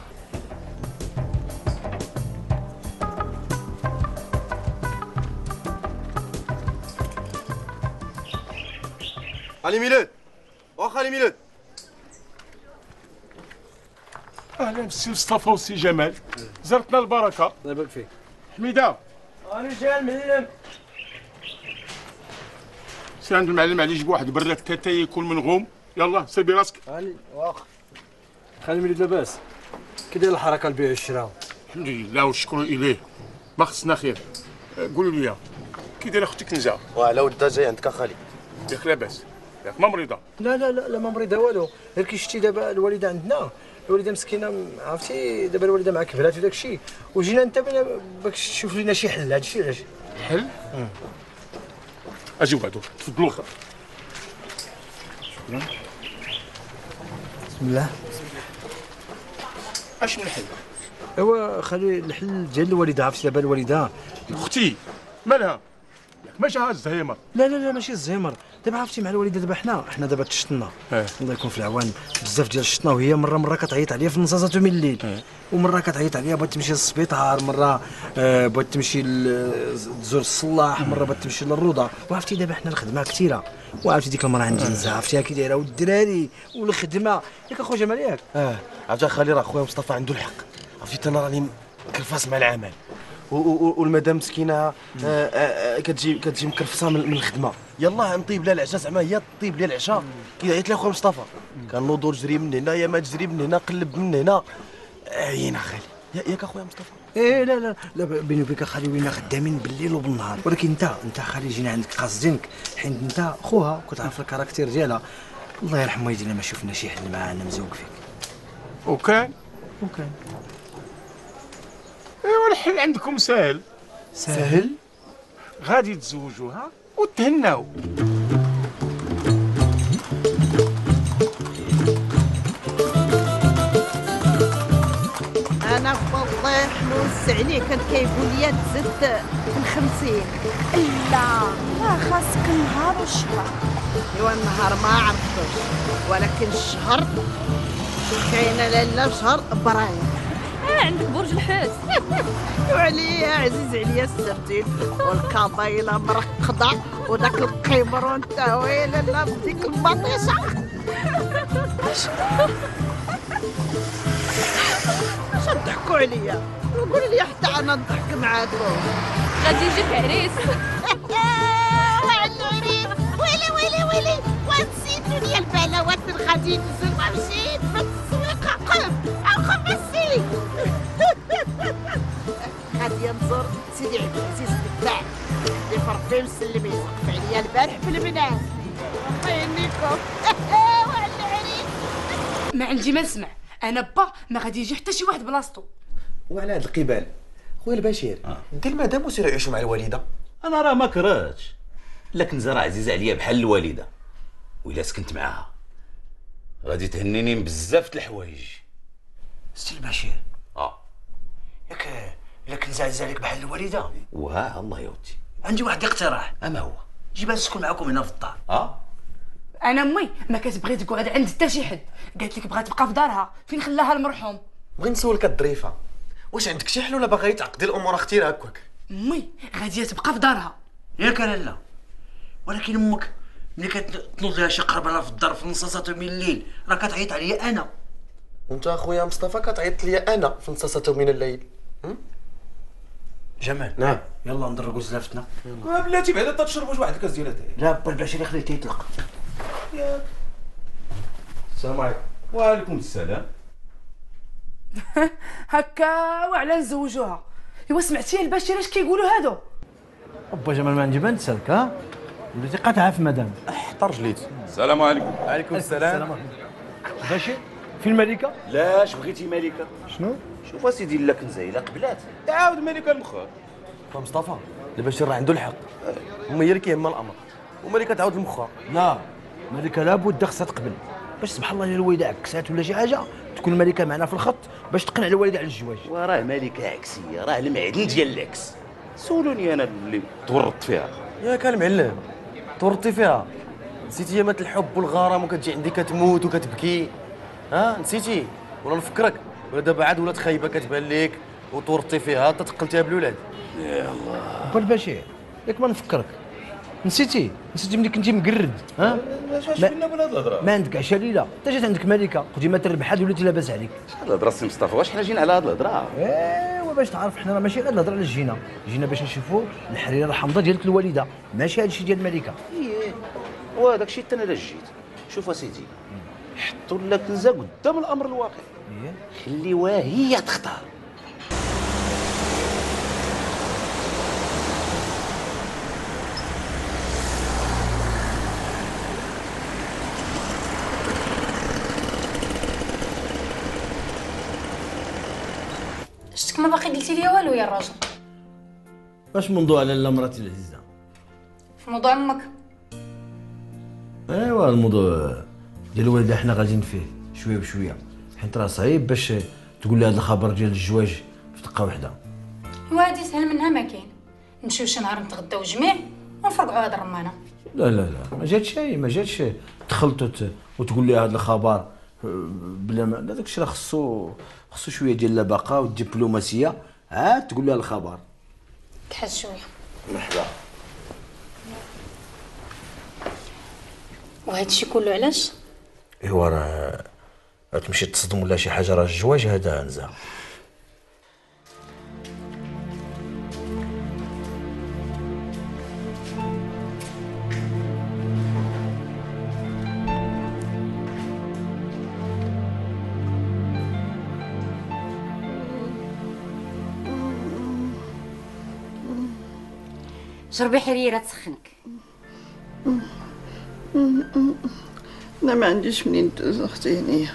خالي ميلود خالي ميلود. اهلا بالسي مصطفى والسي جمال زرتنا البركه. الله يبارك فيك. حميده انا جاي المعلم. سير عند المعلم علي جيب واحد براد كاتاي يكون منغوم. يلا سيبي راسك. هاني واخا خلي ميلود لاباس كي داير الحركه البيع والشراء؟ الحمد لله والشكر اليه ما خصنا خير. قولوا لي كي دايره اختك نزا؟ وعلى ودها جاي عندك اخالي. ياك لاباس ياك ما مريضه؟ لا لا لا لا ما مريضه والو غير كي شتي دابا الوالده عندنا الوالده مسكينه عرفتي دابا الوالده مع كبرات وداك الشيء وجينا انت باك تشوف لنا شي حل. هذا الشيء علاش حل؟ اجيو بعدو تفضلوا. شكرا. بسم الله. اش من حل؟ ايوا خلي الحل ديال الوالده. عرفتي دابا الوالده اختي مالها؟ ياك ما جاها الزهيمر؟ لا لا لا ماشي الزهيمر. دابا عرفتي مع الوالده دابا حنا دابا تشطنا الله يكون في العوان بزاف ديال الشطنا وهي مره كتعيط عليا في النصاصات من الليل ومره كتعيط عليا بغات تمشي للسبيطار مره بغات تمشي تزور الصلاح مره بغات تمشي للروضه. وعرفتي دابا حنا الخدمه كثيره وعرفتي ديك المراه عندي نزعه عرفتيها كي دايره والدراري والخدمه ياك اخويا جمال ياك. عرفتي خالي راه خويا مصطفى عنده الحق. عرفتي انا راني كرفاس مع العمل والمدام مسكينه كتجي مكرفصه من الخدمه. يلاه نطيب لها العشاء زعما هي طيب لي العشاء كيعيط لها خويا مصطفى كنوضو جري من هنا يا ما تجري من هنا قلب من هنا عيينا خالي. ياك اخويا مصطفى؟ ايه لا لا لا بيني وبينك خالي وينا خدامين بالليل وبالنهار ولكن انت خالي جينا عندك قاصدينك حيت انت خوها كتعرف الكاركتير ديالها. الله يرحم والدينا ما شفنا شي حل معانا مزوق فيك. وكان ايوا الحل عندكم ساهل. ساهل؟ غادي تزوجوها وتهناو. انا والله حنوس عليه كان كيقول لي تزد من 50. لا خاصك النهار والشهر. ايوا النهار ما عرفتوش ولكن الشهر كاينه لاله شهر ابراهيم. عندك برج الحوت. وعليا عزيز عليا السردين والكابيله مرقده وداك القيمرون تا ويلي لا بديك البطيشه. اش تضحكوا عليا وقولوا لي حتى انا نضحك معاكم. غادي يجيك عريس. العريس ويلي ونسيتو ليا البلاوات فين غادي ننزل. ما مشيت في التسويق قم مسي سيدي عبد العزيز الدباع اللي فرق فيه مسلم يوقف عليا البارح في البنات. الله يهنيكم. وعلى العريس. ما عندي ما نسمع، انا با ما غادي يجي حتى شي واحد بلاصتو. وعلى هاد القبال خويا البشير دير المدام وسيروا يعيشوا مع الوالده. انا راه ما كرهتش، لا كنزه راه عزيزه عليا بحال الوالده، وإلا سكنت معاها غادي تهنيني بزاف د الحوايج. سي البشير ياك الا كنزه عزيزه عليك بحال الوالده. واه الله يا ودي، عندي واحد الاقتراح. اما هو جيبها تسكن معكم هنا في الدار. انا امي ما كتبغي تقعد عند حتى شي حد، قالت لك بغات تبقى في دارها فين خلاها المرحوم. بغيت نسولك الظريفه، واش عندك شي حل ولا باغي تعقدي الامور اختي هكاك؟ امي غاديه تبقى في دارها. ياك لالا، ولكن امك ملي كتنوض لها شي قربانه في الدار في نصاصات من الليل راه كتعيط عليا انا. وانت اخويا مصطفى كتعيط ليا انا في نصاصات من الليل. جمال نعم يلا ندرقوا زلافتنا. بلاتي بعدا تشربوا واحد الكاس ديال اتاي. لا با البشير خليه تيطلق. السلام عليكم. وعليكم السلام. هكا وعلى نزوجوها. ايوا سمعتي البشير اش كيقولوا هادو؟ با جمال ما عندي ما نسالك وليتي قاطعه في مدام. حتى رجليت. السلام عليكم. وعليكم السلام. بشير فين الملكه؟ لا اش بغيتي ملكه؟ شنو؟ شوف اسيدي لا كنزه الا قبلات تعاود ملكه المخر. مصطفى البشير راه عنده الحق، هما هي اللي كيهمها الامر، وملكه تعاود المخها. لا ملكه لابد خصها تقبل باش سبحان الله الا الوالده عكسات ولا شي حاجه تكون الملكه معنا في الخط باش تقنع الوالده على الزواج. وراه ملكه عكسيه، راه المعدن ديال العكس. سولوني انا اللي تورطت فيها. ياك المعلم تورطي فيها، نسيتي ايامات الحب والغرام وكتجي عندي كتموت وكتبكي. نسيتي ولا نفكرك؟ ولا دابا عاد ولات خايبه كتبان ليك وتورطي فيها حتى تقلتيها بالولاد. يا الله. با البشير ياك ما نفكرك، نسيتي ملي كنتي مقرد. اش بينا بهاد الهضره؟ ما عندك عشا ليله حتى جات عندك ملكه قديمه تربحات وليتي لاباس عليك. شحال الهضره سي مصطفى؟ واش حنا جينا على هاد الهضره؟ ايوا باش تعرف حنا راه ماشي غير الهضره اللي جينا باش نشوفوا الحريره الحمضاء ديالك الوالده، ماشي هادشي ديال الملكه. وهذاك الشيء حتى انا لا جيت. شوف اسيدي، حطوا لنا كنزه قدام الامر الواقع، خليوها هي تختار. شتك ما باقي قلتي لي والو يا الراجل. واش موضوع على لا مراتي العزيزه؟ في موضوع امك. ايوا الموضوع ديال الوالده حنا غاديين فيه شويه بشويه، حيت راه صعيب باش تقول لها هذا الخبر ديال الزواج في دقه واحده. ايوا هادي سهل منها ما كاين، نمشيو شي نهار نتغداو جميع ونفرقعوا هاد الرمانه. لا ما جاتش تخلطوا وتقول لي هذا الخبر بلا ما داك الشيء راه خصو شويه ديال اللباقه والدبلوماسيه عاد تقول لها الخبر. تحس شويه. مرحبا. وهذا الشيء كله علاش؟ ايوا راه تمشي تصدم ولا شي حاجه، راه الزواج هذا نزا. شربي حريره تسخنك. انا ما عنديش منين ندوز اختي هنيه.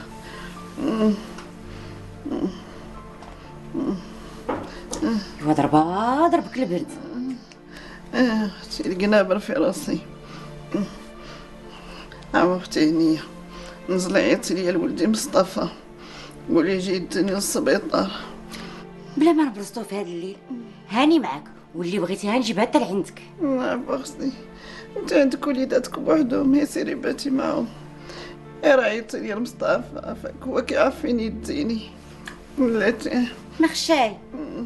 ايوا ضربك البرد. اختي القنابر في راسي. اختي هنيه نزل عيطتي ليا لولدي مصطفى قولي جي يدني للسبيطار. بلا ما نبرزطو في هذا الليل، هاني معاك واللي بغيتيها نجيبها حتى لعندك. اختي انت عندك وليداتك بوحدهم، هي سيري باتي معهم. راه عيطتي ليا لمصطفى فاك هو كيعرف فين يديني ولاتي نخشاي.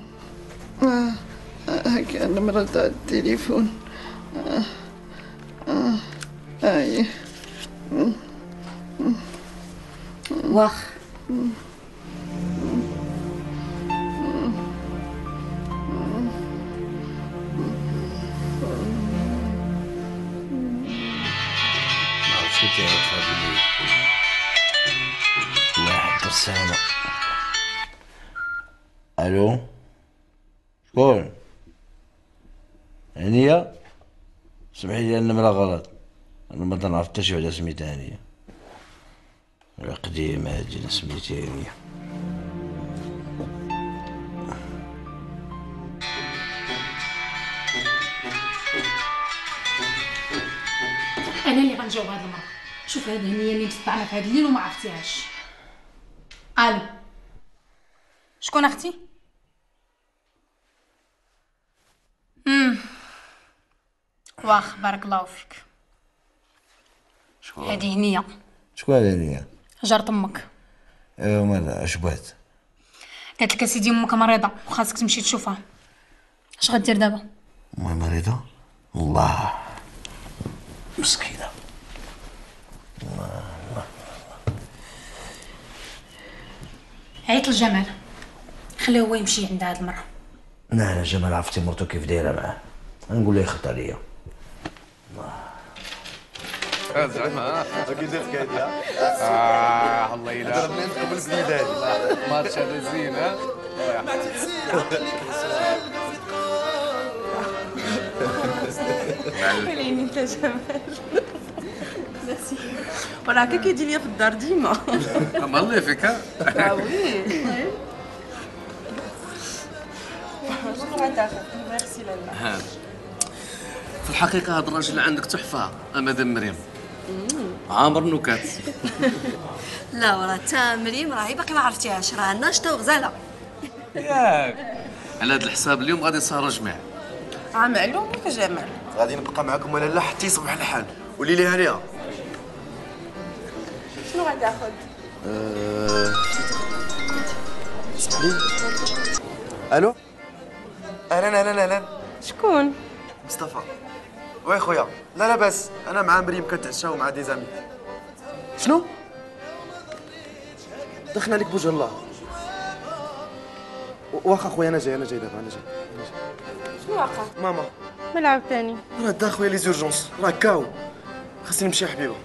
هاكا النمرة تاع التليفون. هاهي واخ واحد بسامة. الو شكون؟ هنيه سمحي لي النمره غلط، انا ما نعرف حتى شي وحده سميتها هنيه. قديمه هادي سميتها هنيه. انا اللي غنجاوب هاد المره. شوف هاد هنيه اللي متطعنه في هاد الليل وما عرفتيهاش. الو، شكون اختي؟ واخ بارك الله فيك. شكون هادي هنيه. شكون هادي هنيه؟ جارة امك. ايوا مالها اش بغات؟ قالت لك اسيدي امك مريضه وخاصك تمشي تشوفها. اش غدير دابا؟ امي مريضه؟ الله مسكينه. عيط لجمال خليه هو يمشي عندها هاد المره. لا جمال عرفتي مرتو كيف دايره معاه، نقول له يخط عليا. زعما كي داير حكايه الله يلا ضربنا انت قبل الزيدان ماتش هذا زين ها ويلي انت جمال ناسي وراك كيدير ليا في الدار ديما. اما الله يفيك ها وي شنو غتاخذ؟ ميرسي لالا. في الحقيقه هذا الراجل اللي عندك تحفه مدام مريم، عامر نكات. لا وراه تا مريم راهي باقي ما عرفتيهاش، راه ناشطه وغزاله. ياك على هذا الحساب اليوم غادي نسهروا جميع. معلوم ياك جمال. غادي نبقى معاكم ولا لا حتى يصبح الحال وليلي هانيه. شنو غتاخذ؟ اسمح لي. الو اهلا شكون؟ مصطفى. وي خويا لا بس انا مع مريم كنتعشاو مع دي زامي. شنو؟ دخلنا عليك بوجه الله. واخا خويا انا جاي دابا انا جاي. شنو واقع؟ ماما مال عاوتاني؟ راه دا خويا لي زورجونس راه كاو خاصني نمشي يا حبيبه.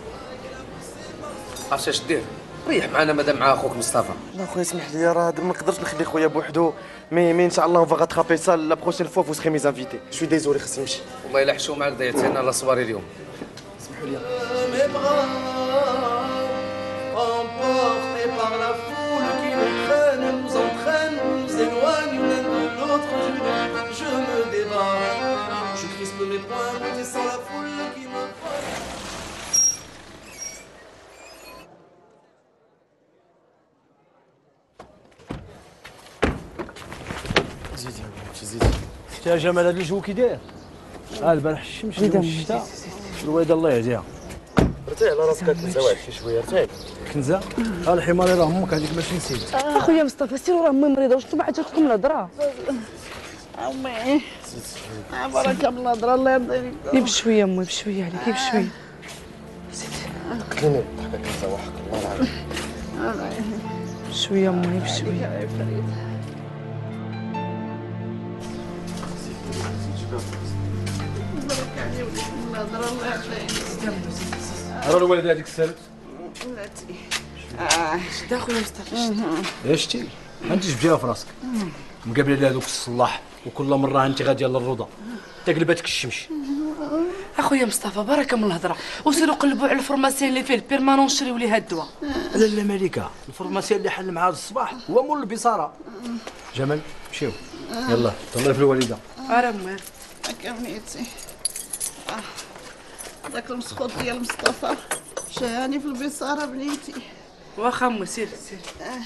عرفتي اش دير؟ ريح معنا مادام مع اخوك مصطفى. لا خويا اسمح لي راه ما نقدرش نخلي خويا بوحدو مي ان شاء الله اون فا غاترابي سا لا بروشين فوا فو سخي مي زانفيتي. شوي ديزولي خاصني نمشي. والله الا حشو معاك ضيعتينا على صواري اليوم. اسمحوا لي. Emportés par la foule qui nous traîne, nous entraîne, nous éloigne l'un de l'autre. Je me débat, je crispe mes poings, sans la foule qui me زيدي زيدي. شتا جمال هذا الجو كي داير؟ البارح الشمس الشتا الوالده الله يهديها. ارتاح على راسك كنزه واحد شي شويه ارتاح. كنزه؟ الحمار راه امك هذيك ماشي نسيت. اخويا مصطفى سير راه امي مريضه واش ما عجبتكم الهضره؟ امي بركه من الهضره الله يرضي عليك. غير بشويه امي بشويه عليك غير بشويه. كليني ضحكك كنزه وحق الله العظيم. بشويه امي بشويه. راه الوالده هذيك السالت. ولاتي شد اخويا مصطفى شتي انت جبتيها في راسك مقابله لي هذوك الصلاح وكل مره انت غاديه للروضه تقلباتك الشمس. اخويا مصطفى بركه من الهضره وسيروا قلبوا على الفورماسيون اللي فيه البيرمانون نشريو ليه هاد الدواء. لا مليكه الفورماسيون اللي حل معها الصباح هو مول البصاره. جمال مشيو يلا تهلاو في الوالده. راه امي هكا بنيتي هذاك المسخوط ديال مصطفى شاني في البصاره بنيتي. واخا امي سير سير.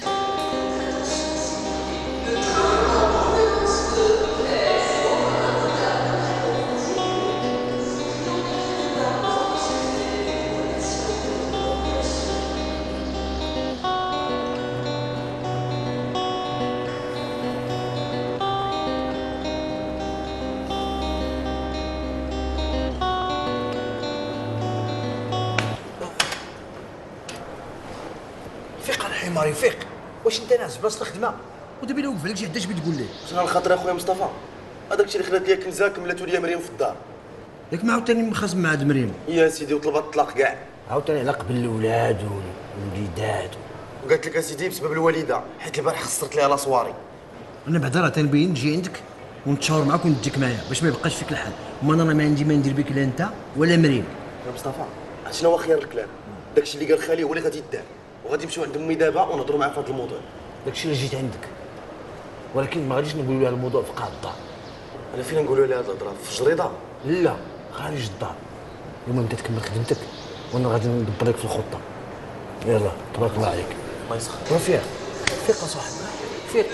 فيق الحمار فيق. واش انت ناس بلاصه الخدمه ودابا الا وقف لك شي حد اش بتقول ليه؟ شنو الخاطر اخويا مصطفى؟ هذاك الشيء اللي خلات ليا كنزه كملاتو ليا مريم في الدار. ياك ما عاوتاني مخاصم مع هاد مريم يا سيدي وطلبت الطلاق كاع. عاوتاني على قبل الاولاد والوليدات وقالت لك اسيدي بسبب الوالده حيت البارح خسرت ليها لا صواري. انا بعدا راه تنبين نجي عندك ونتشاور معاك ونديك معايا باش ما يبقاش فيك الحال. ما انا ما عندي ما ندير بك لا انت ولا مريم. يا مصطفى شنو هو خيار الكلام؟ داكشي اللي قال خالي هو اللي غادي يدار، وغادي نمشيو عند امي دابا ونهضروا معاه في هذا الموضوع. داكشي اللي جيت عندك، ولكن ما غاديش نقولوا لها الموضوع في قاع الدار. انا فين نقولوا لها هذه الهضره؟ في الجريده؟ لا خارج الدار. اليوم انت تكمل خدمتك وانا غادي ندبر لك في الخطه. يلا تبارك الله عليك. الله يسخر. رفيق فيق صاحبي فيق.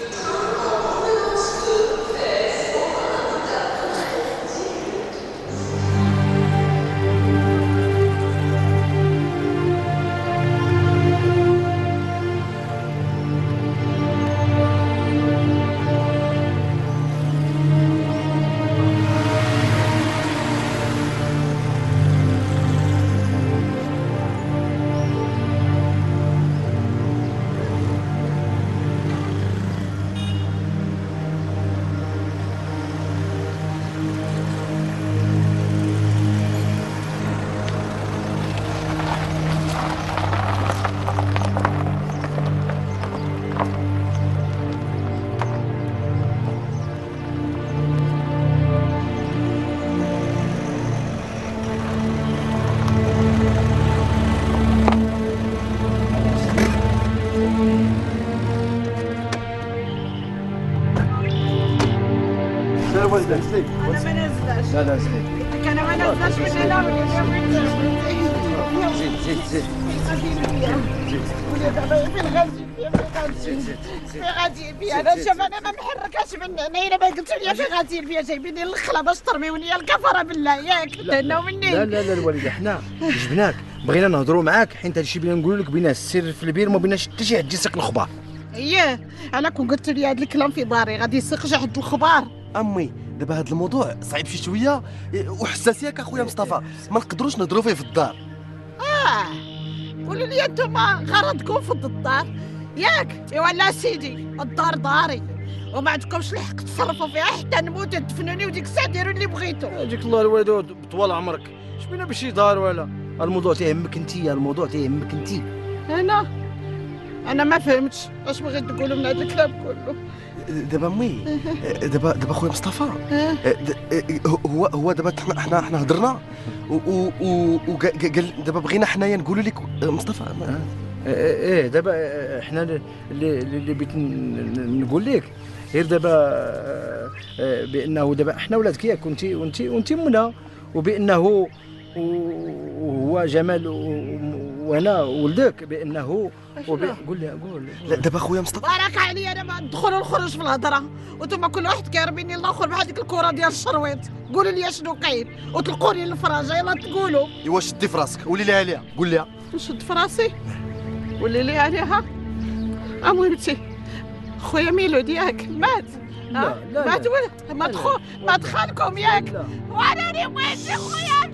انا ما نازلاش. لا زيد. انا ما نازلاش من هنا زيد. ولا دابا فين غنجي فين غادي بيا؟ انا شوف انا ما محركاش من هنا الا ما قلت لي فين غادي بيا جايبيني الخلا باش ترميوني الكفره بالله ياك تهناو مني. لا الوالده حنا جبناك بغينا نهضروا معاك حيت هادشي بغينا نقولوا لك بينا السر في البير، ما بيناش حتى شي حد يسق الخبار. اييه انا كون قلت لي هذا الكلام في داري غادي يسق شي حد الخبار. امي دابا هذا الموضوع صعيب شي شويه وحساس ياك اخويا مصطفى، ما نقدروش نهضروا فيه في الدار. قولوا لي انتوما غرضكم في الدار ياك؟ ايوا لا سيدي الدار داري وما عندكمش الحق تصرفوا فيها حتى نموت تدفنوني وديك الساعه ديروا اللي بغيتوا. هذيك الله الوالده بطوال عمرك شبينا بشي دار ولا الموضوع تيهمك انت، الموضوع تيهمك انت. انا ما فهمتش اش بغيت تقولوا من هذا الكلام كله. دابا امي دابا خويا مصطفى هو دابا حنا هضرنا وقال دابا بغينا حنايا نقولوا لك مصطفى. ايه دابا حنا اللي بغيت نقول لك غير دابا بانه دابا حنا ولادك ياك وانت منى، وبانه وهو جمال وانا ولدك بانه قول لي لا دابا خويا مصطفى بارك عليا انا ما ندخل ونخرج في الهضره وانتم كل واحد كيرميني الاخر بحال ديك الكره ديال الشرويط. قولوا لي شنو كاين وطلقوني للفراجه يلا تقولوا. ايوا شدي في راسك ولي لها عليها قول لها. نشد في راسي ولي لي عليها. المهمتي خويا ميلود ياك مات. لا مات ما دخلكم ياك وانا بغيتي خويا.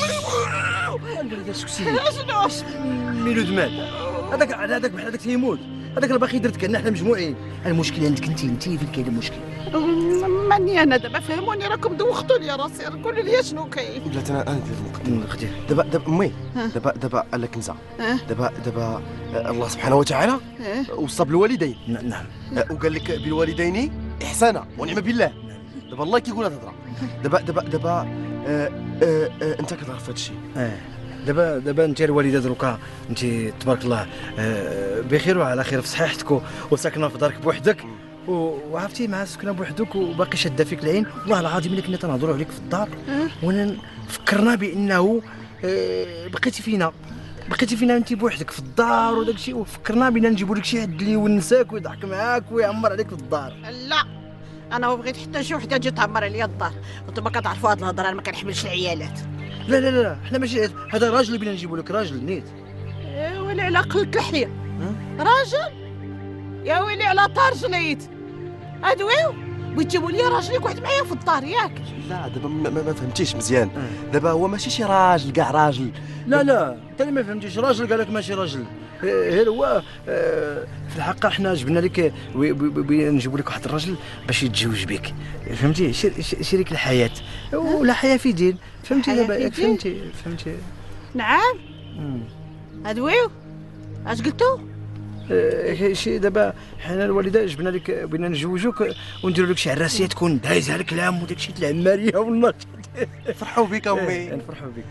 شنو ميلود مات؟ هذاك بحال هذاك تيموت، هذاك راه باقي درتك حنا مجموعين. المشكل عندك انت فين كاين المشكل؟ ماني انا دابا فهموني راكم دوختوا لي راسي. قولوا لي شنو كاين. بلاتي انا ندير المقدمه. دابا امي دابا الا كنزه دابا الله سبحانه وتعالى وصى بالوالدين. نعم. وقال لك بالوالدين احسانا ونعم بالله. دابا الله كيقول هذا الهضره. دابا انت كتعرف هذا الشيء. دابا انت الوالده دروكا انت تبارك الله بخير وعلى خير في صحيحتك وساكنه في دارك بوحدك وعرفتي مع سكنه بوحدك وباقي شاده فيك العين. والله العظيم الا كنا تنهضروا عليك في الدار وانا فكرنا بانه بقيتي فينا انت بوحدك في الدار وداك الشيء، وفكرنا بنا نجيبوا لك شي حد اللي يونسك ويضحك معاك ويعمر عليك في الدار. لا انا ما بغيت حتى شي وحده تجي تعمر عليا الدار. وانتم كتعرفوا هاد الهضره انا ما كنحملش العيالات. لا حنا ماشي هذا راجل اللي بغينا نجيبوا لك راجل نيت. يا ويلي على قلة اللحيه. راجل يا ويلي على طار جنيت. ادويو بغيتجيبوا لي راجل يقعد معايا في الدار ياك؟ لا دابا ما فهمتيش مزيان. دابا هو ماشي شي راجل كاع راجل. لا انت اللي ما فهمتيش. راجل قال لك ماشي راجل، غير هو في الحقيقه حنا جبنا لك نجيبوا لك واحد الراجل باش يتزوج بك، فهمتي؟ شريك الحياه ولا حياه في دين، فهمتي؟ دابا فهمتي. نعم. ادويو اش قلتوا؟ شي دابا حنا الوالده جبنا لك بغينا نجوجوك ونديروا لك شي عراسيه تكون دايزها لك العام وداك الشيء د العماريه والله. فرحوا بك امي. نفرحوا بك.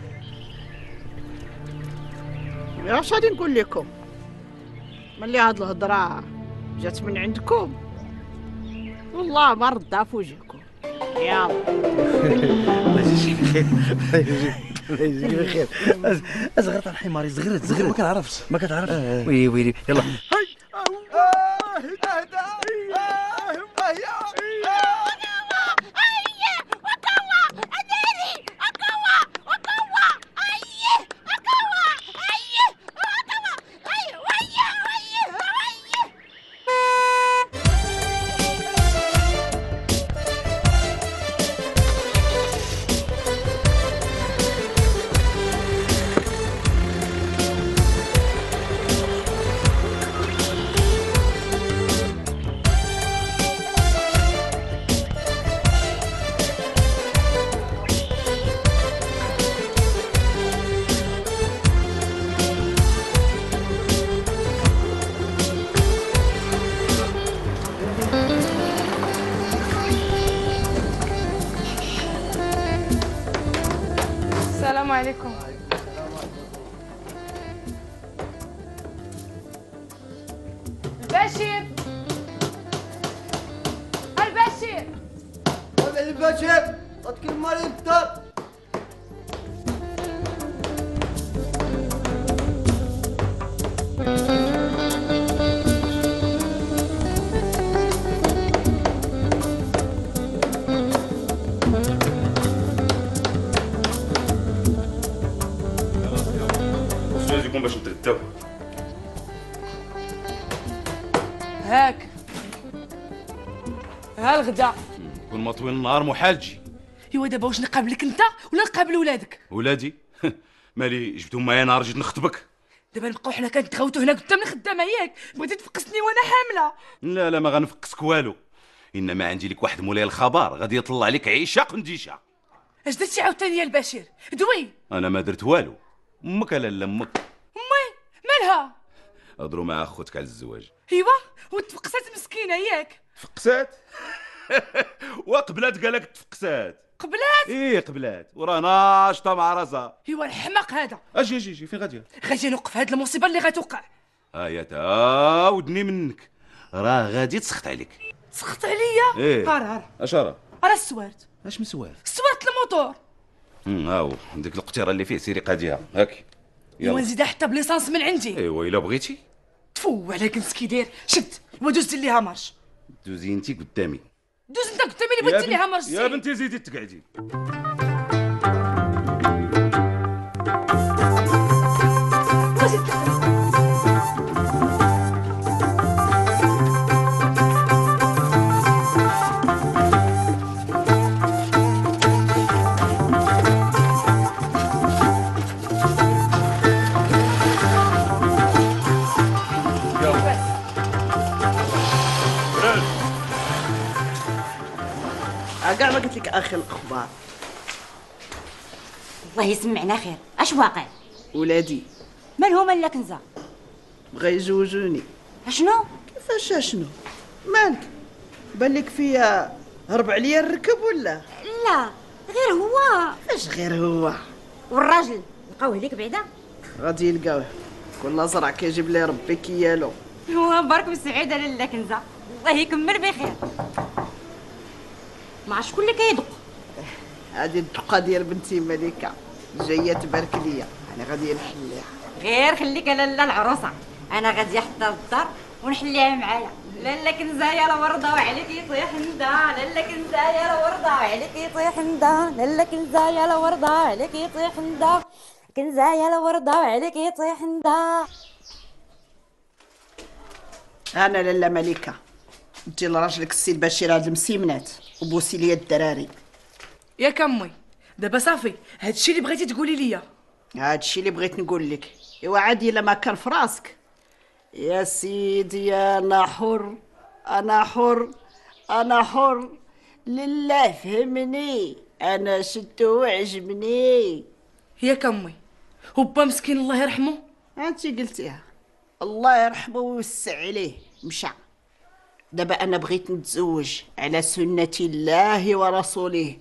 اش غادي نقول لكم ملي هاد الهضره جات من عندكم والله ما ردها في وجهكم. يلا الله يجزيك بخير. الله يجزيك بخير. زغرت الحمار زغرت ما كنعرفش. ما كتعرفش. ويلي ويلي يلا. السلام عليكم. البشير البشير البشير تتكلم مريض تات. لازم باش نتغداو. هاك ها الغدا. كون ما طويل النهار محال تجي. ايوا دابا واش نقابلك انت ولا نقابل ولادك؟ ولادي مالي جبتهم معايا نهار جيت نخطبك. دابا نبقاو حنا كنتغوتو هنا قدام الخدامه ياك بغيتي تفقسني وانا حامله. لا ما غنفقسك والو، انما عندي لك واحد مولاي الخبر غادي يطلع لك عيشه قنديشه. اش درتي عاوتاني يا البشير؟ دوي. انا ما درت والو، امك لا امك. امي مالها؟ هضروا مع خوتك على الزواج. ايوا وتفقسات مسكينه ياك. فقسات؟ وقبلات قالك تفقسات. قبلات؟ ايه قبلات وراه ناشطه مع راسها. ايوا الحماق هذا. اجي فين غاديه؟ غادي نوقف هاد المصيبه اللي غتوقع. يا تعاودني منك، راه غادي تسخط عليك. تسخط عليا؟ ايه هار اش راه؟ راه السوارت. اش من سوارت؟ سوارت الموتور. ها هو ديك القطيره اللي فيه سيري قاديها هاك. ايوا نزيدها حتى بليسانس من عندي. ايوا الا بغيتي. تفو عليك مسكي داير، شد ودوز ليها مارش. دوزي انت قدامي. دوز انت قدامي اللي بغيتي ليها مارش. يا بنتي زيدي تقعدي. كاع ما قلت لك اخر الاخبار. الله يسمعنا خير. اش واقع؟ ولادي مالهم الا كنزه؟ بغا يزوجوني. اشنو؟ كيفاش اشنو؟ مالك؟ بان لك فيا هرب عليا الركب ولا؟ لا غير هو. فاش غير هو؟ والراجل لقاوه ليك بعدا؟ غادي يلقاوه، كل زرع كيجيب ليه ربي كيالو. هو برك بالسعيده لاله كنزه، الله يكمل بخير. مع شكون اللي كيدق؟ هادي الدقه ديال بنتي مليكه جايه تبارك ليا، انا غادي نحليها. غير خليك لاله العروسه، انا غادي حتى للدار ونحليها معايا. لاله كنزه يا ورده وعليك يطيح ندا، لاله كنزه يا ورده وعليك يطيح ندا، لاله كنزه يا ورده وعليك يطيح ندا، كنزه يا ورده وعليك يطيح ندا. انا لاله مليكه، انت لراجلك السي البشير هاد المسيمنات وبوسي ليا الدراري. ياك امي دابا صافي هادشي اللي بغيتي تقولي ليا. هادشي اللي بغيت نقول لك. ايوا عادي الا ما كان في راسك. يا سيدي انا حر، انا حر، انا حر، لله فهمني، انا شدو وعجبني. ياك امي وبا مسكين الله يرحمه. انت قلتيها، الله يرحمه ويوسع عليه مشى. دابا انا بغيت نتزوج على سنة الله ورسوله.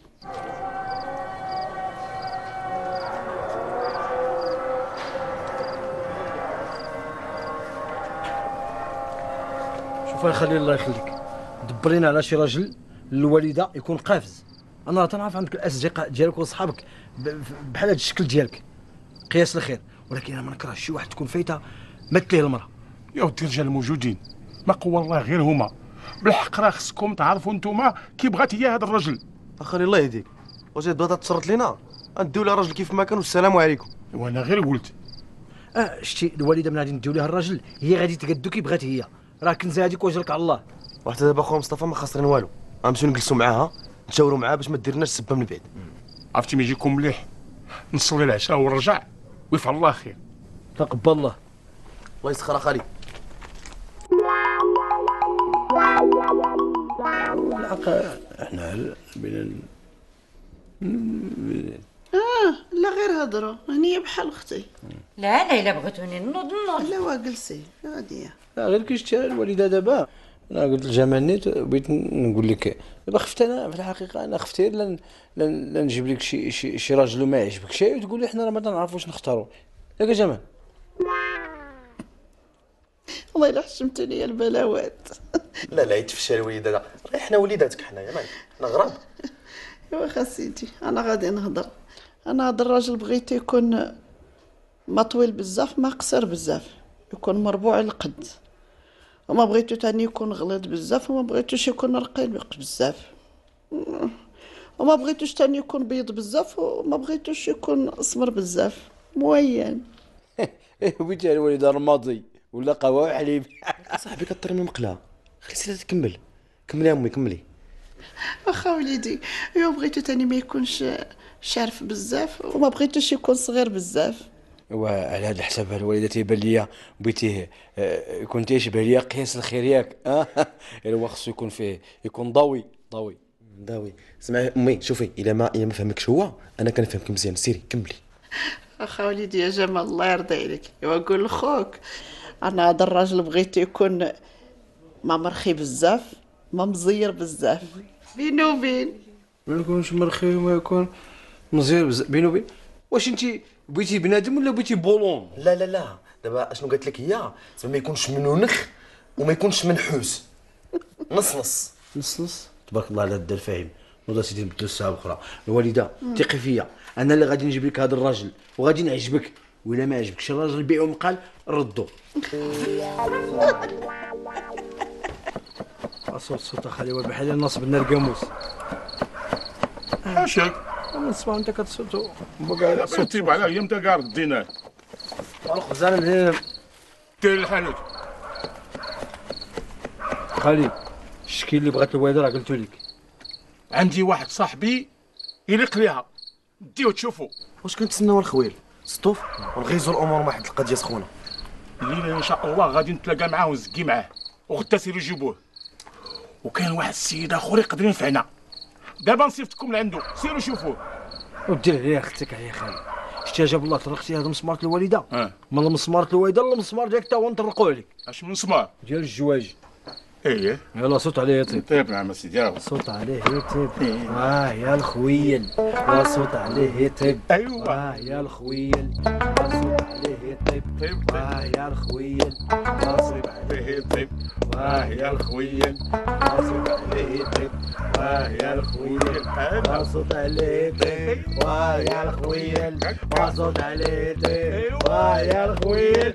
شوف يا خليل الله يخليك، دبرينا على شي راجل الوالده يكون قافز. انا راه تنعرف عندك الاصدقاء ديالك وصحابك بحال هذا الشكل ديالك، قياس الخير، ولكن انا ما نكرهش شي واحد تكون فايته مات ليه المراه. يا ودي الرجال الموجودين ما قوى الله غير هما، بالحق راه خصكم تعرفوا نتوما كي بغات هي هذا الرجل. اخلي الله يهديك، واش بغات تشرط لينا نديو لها راجل كيف ما كان والسلام عليكم. وانا غير قلت شتي الوالده من غادي نديو لها الراجل هي غادي تقدو كي بغات هي، راه كنز هذيك واجرك على الله. وحتى دابا خويا مصطفى ما خاسرين والو، غنمشيو نجلسوا معاها نشاوروا معاها باش ما ديرناش سبه من بعيد. عرفتي ما يجيكم مليح نصلي العشاء ونرجع ويفعل الله خير. تقبل الله. الله يسخر اخالي. احنا بين لا غير هضروا، هني بحال اختي. لا الا بغيتوني نوض لا واجلسي غاديه. لا غير كي شتي الوالده دابا، انا قلت لجمال نيت بغيت نقول لك دابا خفت انا في الحقيقه، انا خفت غير لا نجيب لك شي راجل وما يعجبك شي وتقول لي حنا راه ما تنعرفوش نختاروا. ياك جمال؟ والله الا حشمتني يا البلاوات. لا يتفشى الوليده، راه حنا وليداتك حنايا مالك، حنا غراب. ايوا سيدي انا غادي نهضر. انا هذا الراجل بغيت يكون ما طويل بزاف ما قصير بزاف، يكون مربوع القد، وما بغيتو تاني يكون غليظ بزاف وما بغيتوش يكون رقيق بزاف، وما بغيتوش تاني يكون بيض بزاف وما بغيتوش يكون اسمر بزاف، موين. بغيتي الوالده رمادي ولا قهوه وحليب. صاحبي كطري من المقله، خلي سيدها تكمل. كملي يا امي كملي. واخا وليدي، ايوا بغيتو تاني ما يكونش شارف بزاف وما بغيتوش يكون صغير بزاف. وعلى هذا الحساب الوالده تيبان ليا بغيتيه يكون تيشبه ليا قياس الخير ياك. هو خصو يكون فيه يكون ضوي. اسمعي امي، شوفي الا ما فهمكش هو انا كنفهمك مزيان، سيري كملي. واخا وليدي يا جمال الله يرضي عليك، ايوا قول لخوك انا هذا الراجل بغيت يكون ما مرخي بزاف ما مزير بزاف، بينو وبين. ما يكونش مرخي وما يكون مزير بزاف، بينو وبين. واش انت بغيتي بنادم ولا بغيتي بولون؟ لا دابا اشنو قالت لك هي؟ زعما ما يكونش منونخ وما يكونش منحوس، نص. تبارك الله على هذا الفاهم. نوض سيدي نبدلو الساعه اخرى. الوالده ثقي فيا، انا اللي غادي نجيب لك هذا الراجل وغادي نعجبك، وإلا ما عجبكش الراجل بيعو مقال ردو. صوت اخالي بحال نصب لنا القاموس. حاشاك نسمع انت كتصوتو صوتي على ايام تا كاع رديناه. الخزانه من هنا دير الحانوت. خالي الشكل اللي بغات الوالده راه قلتو لك. عندي واحد صاحبي يليق ليها، ديو تشوفوا. واش كنتسناو الخويل سطوف ونغيزوا الامور واحد القضيه سخونه. الليله ان شاء الله غادي نتلاقى معاه ونزكي معاه وغدا سيروا جيبوه. وكاين واحد السيد اخر يقدر ينفعنا، دابا نصيفطكم لعندو، سيروا شوفوه. ودير عليها اختك عليا خالي. شتي جاب الله طرقتي هذا مسمار الوالده، من المسمار الوالده للمسمار ديالك تا هو نطرقوا عليك. اش من مسمار؟ ديال الجواج. ايه يلا صوت عليه يطيب. طيب نعم سيدي، صوت عليه يطيب. يا الخويل، صوت عليه يطيب. ايوا يا الخويل، صوت عليه يطيب. يا الخويل، صوت عليه يطيب. يا الخويل، صوت عليه يطيب. يا الخويل، صوت عليه يطيب. يا الخويل، صوت عليه يطيب. يا الخويل.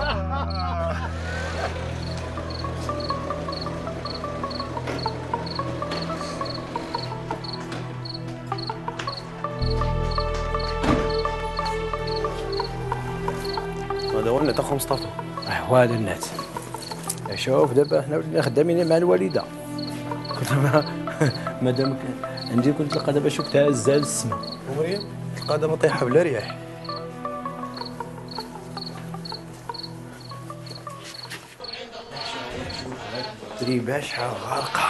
هذا هو النت اخو مصطفى. هو هذا النت. شوف دابا حنا ولينا خدامين مع الوالده. كنت مادام عندي كنت تلقى دابا شوف تهز للسما. ومريم تلقى دابا طايحه بلا رياح. تريبه شحال غارقه.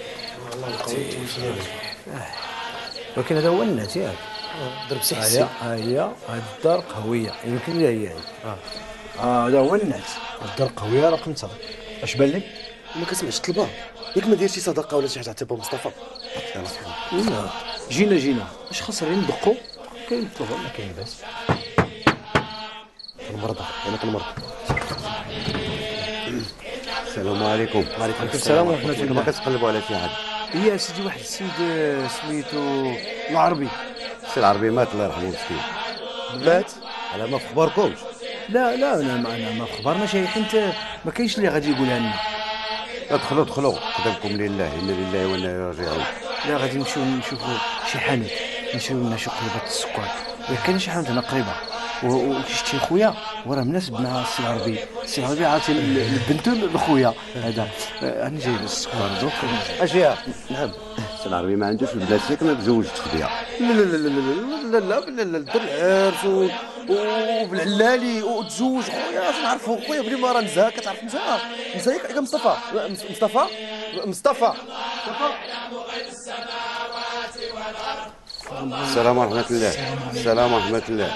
ولكن هذا هو النت ياك. ضرب سحسي. هي هاد الدار قهويه يمكن لها هي. هذا هو النعت. الدرقه ويا رقم 9. اش بان لك؟ ما كتسمعش طلبه، ياك ما داير شي صدقه ولا شي حاجه عطي با مصطفى. يلاه صحيح. لا جينا اش خاصنا ندقوا؟ كاين طلبه ما كاين باس. المرضى انا كنمرض. السلام عليكم. وعليكم السلام ورحمه الله. ما كتقلبوا على شي حد؟ يا سيدي واحد السيد سميتو العربي. السي العربي مات الله يرحمه مسكين. مات؟ على ما في اخباركمش؟ لا انا ما خبرناش، حيت ما كاينش اللي غادي يقولها لنا. ادخلوا خدمكم لله، انا لله وانا اليه راجعون. لا غادي نمشيو نشوفوا شي حانوت نشريو لنا شي قليبات السكر، الا كاين شي حانوت هنا قريبه. وشتي خويا وراه مناسب مع السي العربي. السي العربي عاطي لبنتو لخويا هذا. انا جايب السكر دوك. اشياء نعم. السي العربي ما عندوش البنات ساكنه ما تزوجش تخديها. لا دار العرس وبالعلالي وتزوج خويا. اش نعرفو خويا بلي ما راه نزهه. كتعرف نزهه ياك مصطفى. السلام ورحمه الله. السلام ورحمه الله.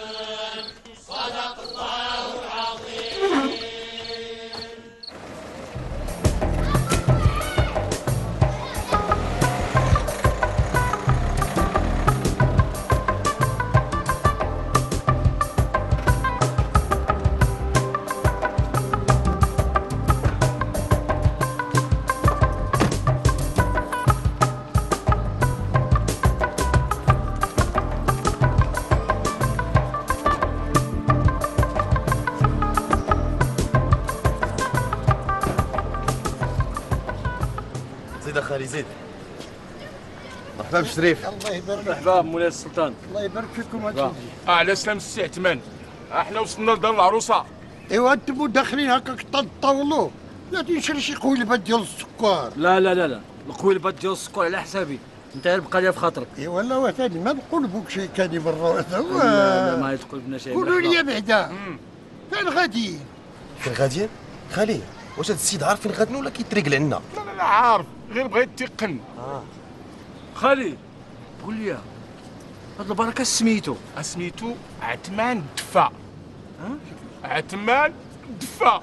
خالي زيد. مرحبا بالشريف. الله يبارك. مرحبا مولاي السلطان. الله يبارك فيكم هادشي. على سلام السي عثمان. احنا وصلنا لدار العروسه. ايوا انتم داخلين هكاك تطولوا. لا نشري شي قويلبات ديال السكر. لا القويلبات ديال السكر على حسابي. انت بقى لي في خاطرك. ايوا لا وثاني ما نقولبوك شي كاني برا هذا هو. لا ما يتقلبنا شيء. قولوا لي بعدا فين غاديين؟ فين غاديين؟ خالي واش هاد السيد عارف فين غاديين ولا كيتريقل عنا؟ لا عارف، غير بغا يتقن. خالي قول لي هاد البركه سميتو عثمان الدفا. عثمان الدفا.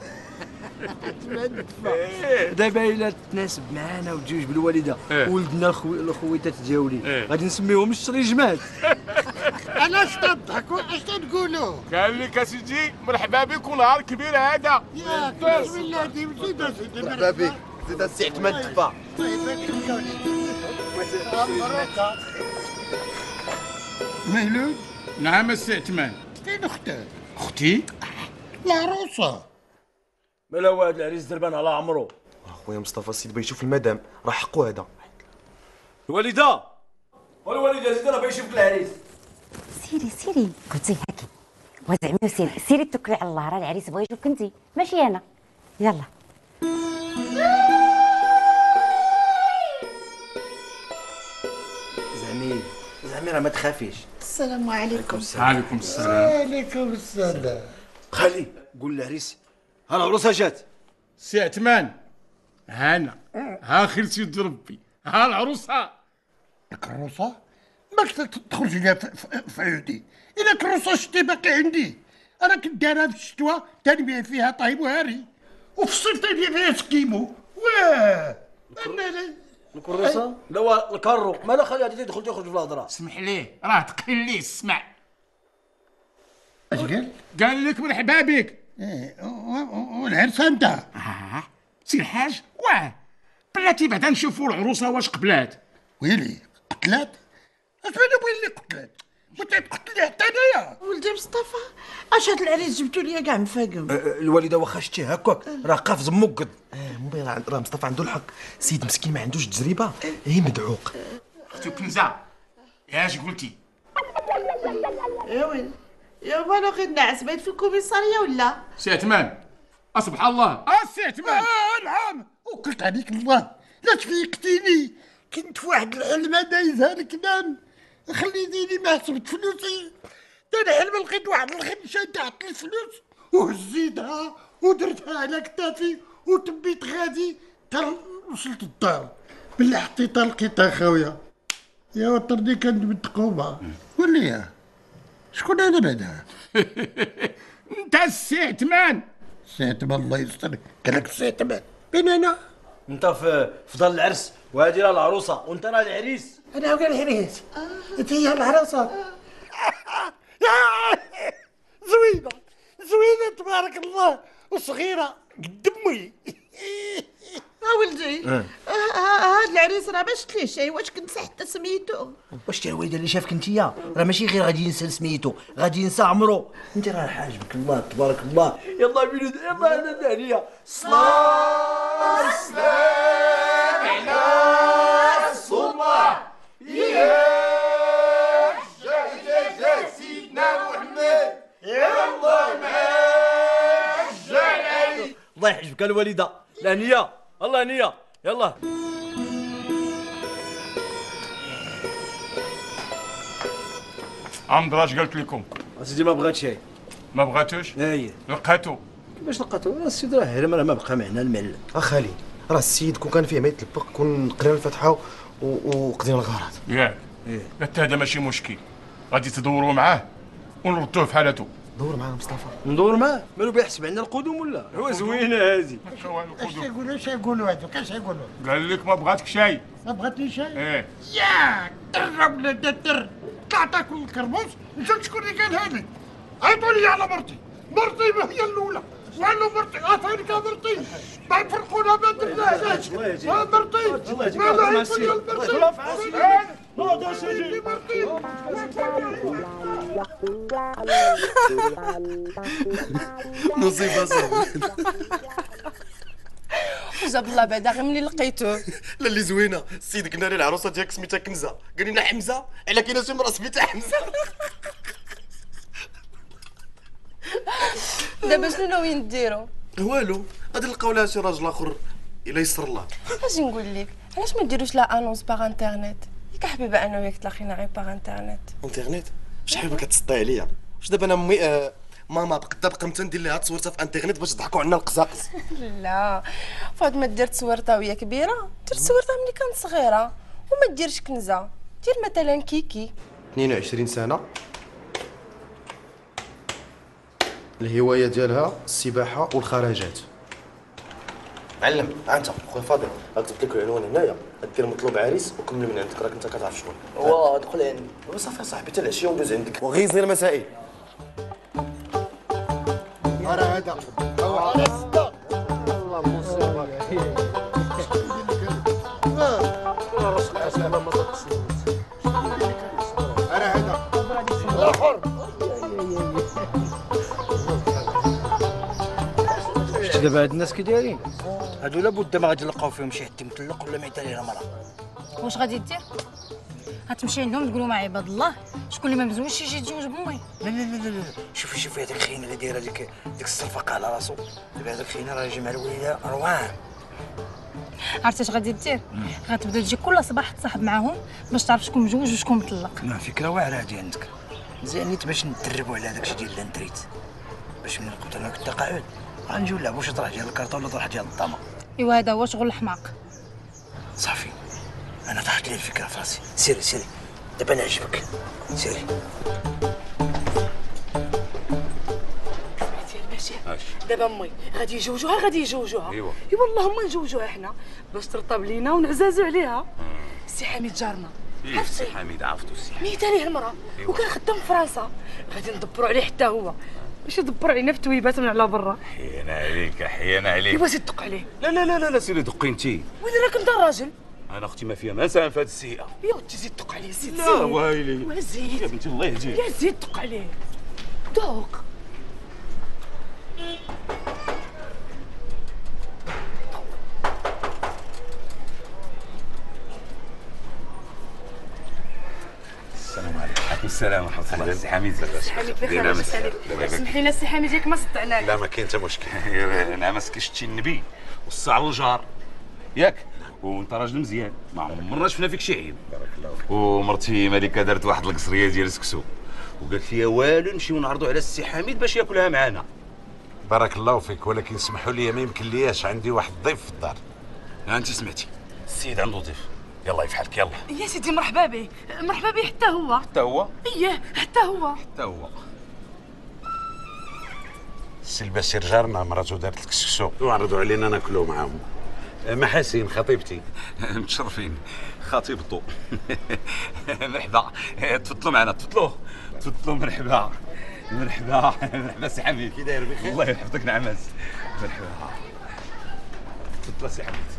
دابا الا تناسب معانا وتجوج بالوالده ولدنا الخويتات ديالي غادي نسميوهم الشريجمات. علاش تضحكوا؟ اش تنقولوا؟ قال لك اسيدي مرحبا بك ونهار كبير هذا. يا بسم الله ديما زيد اسيدي. مرحبا بك زيد السي عثمان الدفا. مهلول. نعم السي عثمان. فين اختك؟ اختي؟ العروسه. مالا هو هاد العريس دربان على عمرو. خويا مصطفى السيد بغا يشوف المدام راه حقو هذا. الوالده زيد راه بغا يشوفك العريس. سيري قلتي هاكي وزعما سيري توكلي على الله. راه العريس بغا يشوفك انت ماشي انا. يلا زعمي راه ما تخافيش. السلام عليكم. وعليكم السلام. وعليكم السلام. خالي قول للعريس ها العروسه جات. سي عثمان هانا ها خير سيد ربي ها العروسه. الكروسه ماك تخرج ليا في عيودي. الا كروسه شتي باقي عندي. انا كنت دايرها في الشتوى تنبيع فيها طيب وهاري وفي الصيف تنبيع فيها سكيمو. واه الكروسه لا الكارو مالا خالي غادي تدخل تخرج في الهضره. اسمح ليه راه تقيل ليه السمع. اش قال؟ قال لك مرحبا بك. والعرس انت؟ سي الحاج واه بلاتي بعدا نشوفوا العروسه واش قبلات. ويلي قتلات؟ اش بيني وبين اللي قتلات؟ وتقتلي حتى انايا. ولدي مصطفى اش هاد العريس جبتو ليا كاع مفاقم. الوالده واخا شتي هكاك راه قافز موقد. راه مصطفى عنده الحق. سيد مسكين ما عندوش تجربه هي مدعوق. اختي كنزه اش قلتي؟ يا ويلي يا وانا غير نعس بيت في الكوميساريه ولا؟ سي عثمان اصبح الله. سي عثمان. نعم وكلت عليك الله لا تفيقتيني. كنت في واحد العلمه دايزها لك نام خليتيني ما حسبت فلوسي. انا حلم لقيت واحد الخنشه تحت الفلوس وهزيتها ودرتها على كتافي وتبيت غادي حتى وصلت الدار. بالله حطيتها لقيتها خاويه. يا وطرني كانت بالتقوبه. قول لي شكون هذا بعدا؟ انت السي عثمان. سي عثمان الله يستر. قال لك السي عثمان فين انا؟ انت في دار العرس وهذه راه العروسه وانت راه العريس. انا هو العريس انت هي العروسه. زوينه زوينه تبارك الله وصغيره قد امي. ولدي هاد العريس راه ما شفت ليه شي. واش كنت حتى سميتو؟ واش تا الوالده اللي شافك انتيا راه ماشي غير غادي ينسى سميتو، غادي ينسى عمرو. انت راه حاجبك الله تبارك الله. يلا بينا يلا انا داليا صلاة السلام على رسول الله يا حجاج سيدنا محمد يا الله معاك حجاج علي. الله يحجبك الوالده. لا نيه الله نيه. يلا عمرو اش قالت لكم؟ اسيدي ما بغات شي. ما بغاتوش؟ اي لقاتو. كيفاش لقاتو؟ السيد راه هرم راه ما بقى معنا المعلم. اخالي راه السيد كون كان فيه ما يتلبق كون قرينا الفاتحه وقضينا الغرض. ياك حتى هذا ماشي مشكل. غادي تدوروا معاه ونردوه في حالته. دور معاه مصطفى. ندور معاه مالو بيحسب عندنا القدوم ولا هو زوينه هذه. اش يقولوا هذوك اش يقولوا؟ قال لك ما بغاتك شاي. ما بغاتني شاي؟ ايه يا در ولاد الدر طلع تاكل الكرموس. نشوف شكون اللي قال هذه. عيطوا لي على مرتي. مرتي هي الاولى. وعلو مرتي عطيني مرتي ما يفرقونا بين الناس. مرتي ما لا يقول يا نصيبه صافي. وجاب الله بعدا غير ملي لقيتوه. لا اللي زوينه السيد قلنا ليه العروسه ديالك سميتها كنزه. قال لنا حمزه على كاينه شي مرا سميتها حمزه. دابا شنو ناويين ديروا؟ والو غادي نلقاو لها شي راجل اخر الا يسر الله. اش نقول لك علاش ما ديروش لا انونس باغ انترنت؟ ياك حبيبه انا وياك تلاقينا غير باغ انترنت. انترنت واش حبيبه كتسطي عليا؟ واش دابا انا امي ماما بقى متى ندير لها تصويرتها في انترنت باش يضحكوا عنا القزاقز؟ لا فاطمه دير تصويرتها وهي كبيره، دير تصويرتها ملي كانت صغيره وما ديرش كنزه. دير مثلا كيكي 22 سنه الهوايه ديالها السباحه والخراجات. معلم انت خويا فاضل غنكتب لك العنوان هنايا دير مطلوب عريس وكمل من عندك راك انت كتعرف شغل. هو دخل عندي صافي صاحبي حتى العشيه وندوز عندك وغير زير مسائل. راه هذا هو على الصدى. الله مصيبه راه هذا الاخر. شفت دابا هاد الناس كي دايرين هادو لابد ما غادي نلقاو فيهم شي حد مطلق ولا معيط عليه مرا. واش غادي دير؟ غتمشي عندهم تقول لهم عباد الله شكون اللي ما مزوجش يجي يتزوج بامي؟ لا لا لا لا شوفي هذاك الخينا اللي دايره ديك الصرفقه على راسو. دابا هذاك الخينا راه يجي مع الوليده روان. عرفتي اش غادي دير؟ غتبدا تجي كل صباح تصاحب معاهم باش تعرف شكون مزوج وشكون مطلق. ما فكره واعره هادي عندك مزيان نيت باش ندربوا على داكشي ديال لانتريت باش ملي نقبضوا لك التقاعد غنجيو نلعبوا شي طرح ديال الكارطه ولا طرح ديال الطامه. ايوا هذا هو شغل الحماق. صافي انا طاحت لي الفكره في راسي. سيري دابا نعجبك سيري. دابا امي غادي يجوجوها ايوا اللهم نجوجوها حنا باش ترطب لينا ونعزازو عليها. سي حميد جارنا عرفتي سي حميد عرفتو سي حميد ميت عليه المراه وكان خدام في فرنسا. غادي ندبروا عليه حتى هو باش يدبر علينا في تويبات من على برا. حيانا عليك ايوا سير دق عليه. لا سيري دقي انتي. وين راك انت الراجل؟ انا اختي ما فيها ما ساهم في هاد السيئه. يا اختي زيد دق عليه زيد. لا وايلي وزيد يا بنتي الله يهديك. يا زيد دق عليه دوق. السلام عليكم. السلام ورحمه الله. سي حميد سمحي لنا سي حميد ياك ما صدعناك. لا ما كاين حتى مشكل. نعمس كشتي النبي والسعر الجار ياك وانت راجل مزيان ما عمرنا شفنا فيك شي عيب. بارك الله فيك. ومرتي ملكه دارت واحد القصريه ديال السكسو وقالت لي والو نمشيو نعرضوا على السي حميد باش ياكلها معانا. بارك الله فيك ولكن اسمحوا لي ما يمكن لياش عندي واحد الضيف في الدار. انت سمعتي السيد عنده ضيف. يلا يفحلك يلا يا سيدي مرحبا به حتى هو. حتى هو؟ اييه حتى هو. حتى هو. السي البشير جارنا مراتو دارت الكسكسو وعرضوا علينا ناكلو معاهم. محاسن خطيبتي. متشرفين خطيبته. مرحبا، تفضلوا معنا، تفضلوا مرحبا. مرحبا سي حميد. كي داير بخير؟ الله يحفظك نعماس. مرحبا. تفضل سي حميد.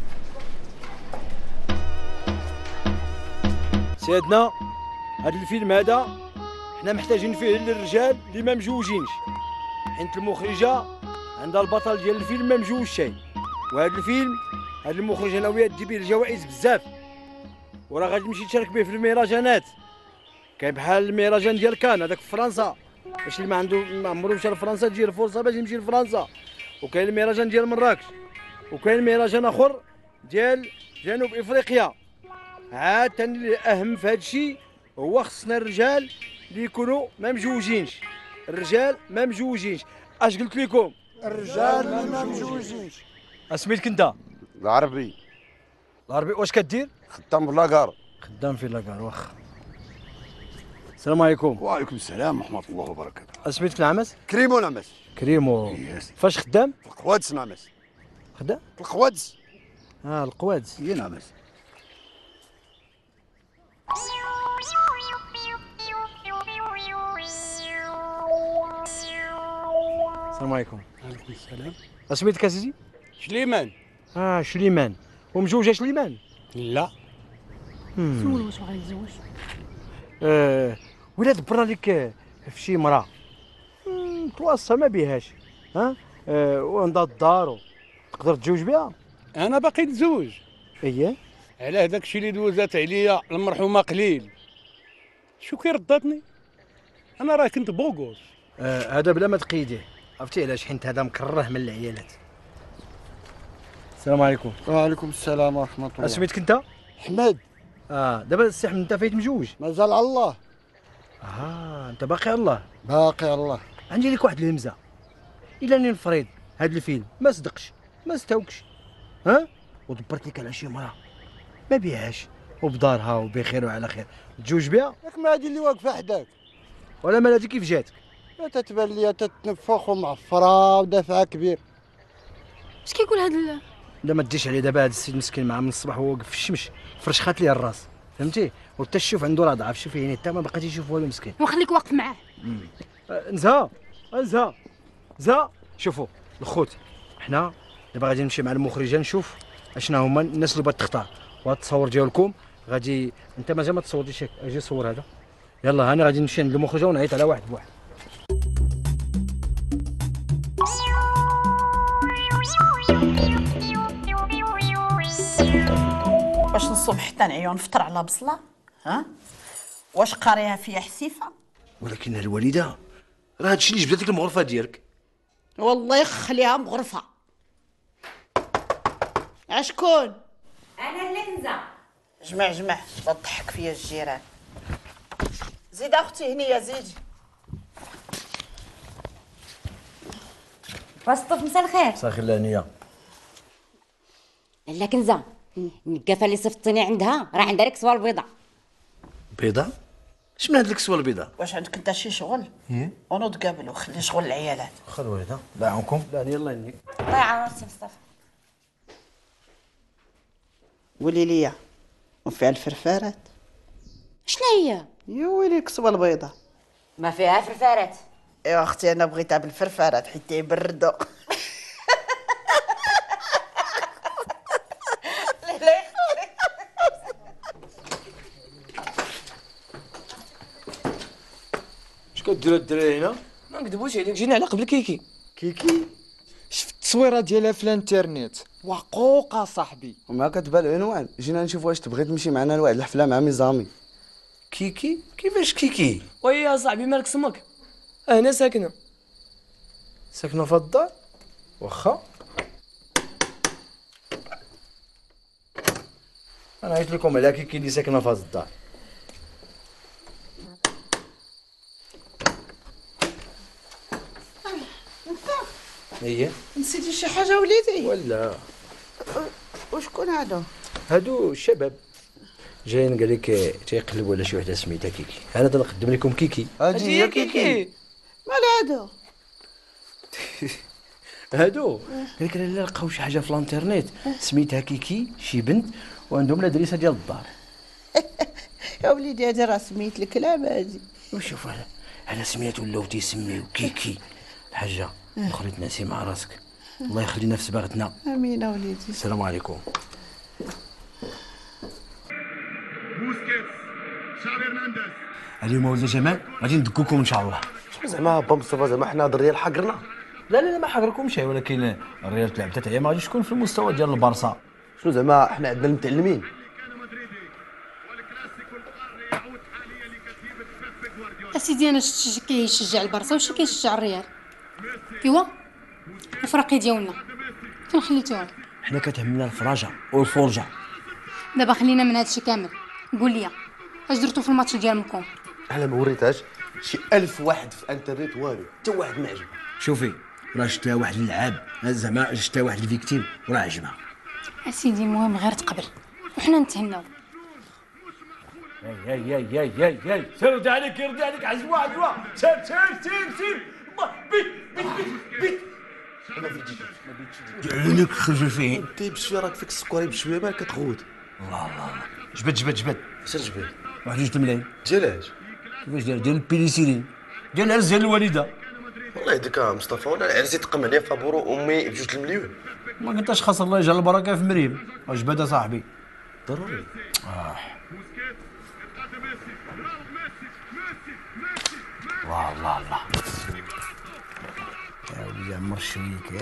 سيدنا هذا الفيلم هذا حنا محتاجين فيه للرجال اللي ما مجوجينش، حيت المخرجه عندها البطل ديال الفيلم ما مجوج شيء، وهذا الفيلم هذا المخرج انا وياه دي به الجوائز بزاف، وراه غادي نمشي نشارك به في المهرجانات. كاين بحال المهرجان ديال كان هذاك في فرنسا، باش اللي ما عمرو مشى لفرنسا تجي الفرصه باش يمشي لفرنسا، وكاين المهرجان ديال مراكش، وكاين مهرجان اخر ديال جنوب افريقيا. عاد ثاني الاهم في هذا الشيء هو خصنا الرجال اللي يكونوا ما مجوجينش. الرجال ما مجوجينش، اش قلت لكم؟ الرجال ما مجوجينش. اسميتك انت؟ العربي. العربي واش كدير؟ خدام في لاكار. خدام في لاكار، واخا. السلام عليكم. وعليكم السلام ورحمه الله وبركاته. اسميتك نعمس؟ كريمو نعمس. كريمو. فاش خدام؟ في القوادس نعمس. خدام؟ في القوادس. القوادس. هي نعمس. السلام عليكم. وعليكم السلام. اسميتك اسيدي؟ شليمان. شليمان. ومجوجه شليمان؟ لا. سول واش باغي يتزوج. ولا دبرنا لك في شي مراه توصى ما بيهاش، وعندها الدار تقدر تزوج بها؟ انا باقي نتزوج. اييه. على هذاك الشيء اللي دوزات عليا المرحومه قليل. شو كي رداتني؟ انا راه كنت بوغوس. هذا بلا ما تقيديه، عرفتي علاش؟ حيت هذا مكره من العيالات. السلام عليكم. وعليكم السلام ورحمه الله. سميتك انت؟ حماد. دابا السي حمد انت فايت مجوج؟ مازال على الله. انت باقي على الله؟ باقي على الله. عندي لك واحد الهمزه، الا اني نفرض هذا الفيلم ما صدقش ما استوكش، ودبرت لك على شي مراه ما بيهاش وبدارها وبخير وعلى خير، تجوج بها؟ ياك ما هادي اللي واقفه حداك. ولا مال هادي كيف جاتك؟ تتبان ليا تتنفخ ومعفره ودافعه كبير. اش كيقول هاد لا ما تجيش عليه دابا، هذا السيد مسكين مع من الصباح وهو واقف في الشمس فرشخات ليه الراس، فهمتي؟ وحتى الشوف عنده راه ضعف، شوفي يعني حتى ما بقيتي يشوف والو مسكين. وخليك واقف معاه. زها شوفوا الخوت، حنا دابا غادي نمشي مع المخرجه نشوف اشنا هما الناس اللي بغات تختار، وهذا التصاور ديالكم غادي انت مازال ما تصورتيش، اجي صور هذا. يلا انا غادي نمشي عند المخرجه ونعيط على واحد بواحد. واش نصوب حتى نعيون نفطر على بصله؟ واش قاريها فيا حسيفه؟ ولكن الوالده راه هادشي اللي جبدت لك المغرفه ديالك. والله يخليها مغرفه. اشكون؟ انا اللي كنزه. جمع تضحك فيا الجيران. زيد اختي هنيه زيدي. فاصطف مساء الخير. مساء الخير لهنيه. لا كنزه، النقافه اللي صفتني عندها راه عندها لك صوال بيضاء. بيضاء؟ اش من هاد الكسوه البيضاء؟ واش عندك انت شي شغل؟ ونوض قابلو خلي شغل العيالات. واخا الوالده الله يعاونكم. لا يلا ينيك. الله يعاون سي مصطفى. ولي ليا وفيها الفرفارات. شنو هي؟ يا ويلي الكسوه البيضاء ما فيها فرفارات. ايوا اختي انا بغيتها بالفرفارات حيت تيبردوا. اش كديروا الدراري هنا؟ ما نكذبوش عليك، جينا على قبل كيكي. كيكي شفت التصويره ديالها في الانترنت وقوقه صاحبي. وما كتبان العنوان، جينا نشوف واش تبغي تمشي معنا لواحد الحفله مع ميزامي. كيكي؟ كيفاش كيكي؟ وي يا صاحبي مالك سمك؟ هنا ساكنه في الدار؟ واخا انا عيط لكم على كيكي اللي ساكنه في الدار. اييه نسيتي شي حاجه وليدي؟ ولا وشكون هادو؟ هادو الشباب جايين قال لك تيقلبوا على شي وحده سميتها كيكي. انا نقدم لكم كيكي. هادي هي كيكي. مال هادو؟ هادو قال لك لا لقاو شي حاجه في الانترنت سميتها كيكي شي بنت وعندهم الادريسه ديال الدار. يا وليدي هذا راه سميت الكلام هادي. وشوف على سميات ولاو تيسميو كيكي الحاجه وخليت ناسي مع راسك. الله يخلينا في صباغتنا. امين وليدي. السلام عليكم. بوسكيتس شافي هرنانديز. اليوم ولد جمال غادي ندكوكم ان شاء الله. شنو زعما با مصطفى زعما حنا هاد الريال حقرنا؟ لا ما حقركمش ولكن الريال تلعب 3 ايام ما غاديش تكون في المستوى ديال البارسا. شنو زعما حنا عندنا المتعلمين؟ اسيدي انا شفت كيشجع البارسا وشي كيشجع الريال. ايوا الفرقي ديالنا فين خليتوها؟ حنا كتهمنا الفراجه والفرجه. دابا خلينا من هادشي كامل. قول لي اش درتو في الماتش ديال مكون؟ انا ما وريتهاش شي 1000 واحد في الانترنت والو حتى واحد ما عجبه. شوفي راه شتا واحد اللعاب زعما شتا واحد الفيكتيم وراه عجبها. اسيدي المهم غير تقبل وحنا نتهناو. ياي سير رد عليك عزوة سير بيت عينك خرجوا فيه. انت بشويه راك فيك السكري بشويه مالك كتغوت. الله جبد سير جبد واحد 2 ملايين ديالاش؟ كيفاش ديال البيليسيرين ديال العرس ديال الوالده. والله يهديك مصطفى وانا العرس يتقم عليا فابورو امي ب2 المليون. ما قلتش خاص الله يجعل البركه في مريم. اجبد صاحبي ضروري. الله يا ولي عمر شويك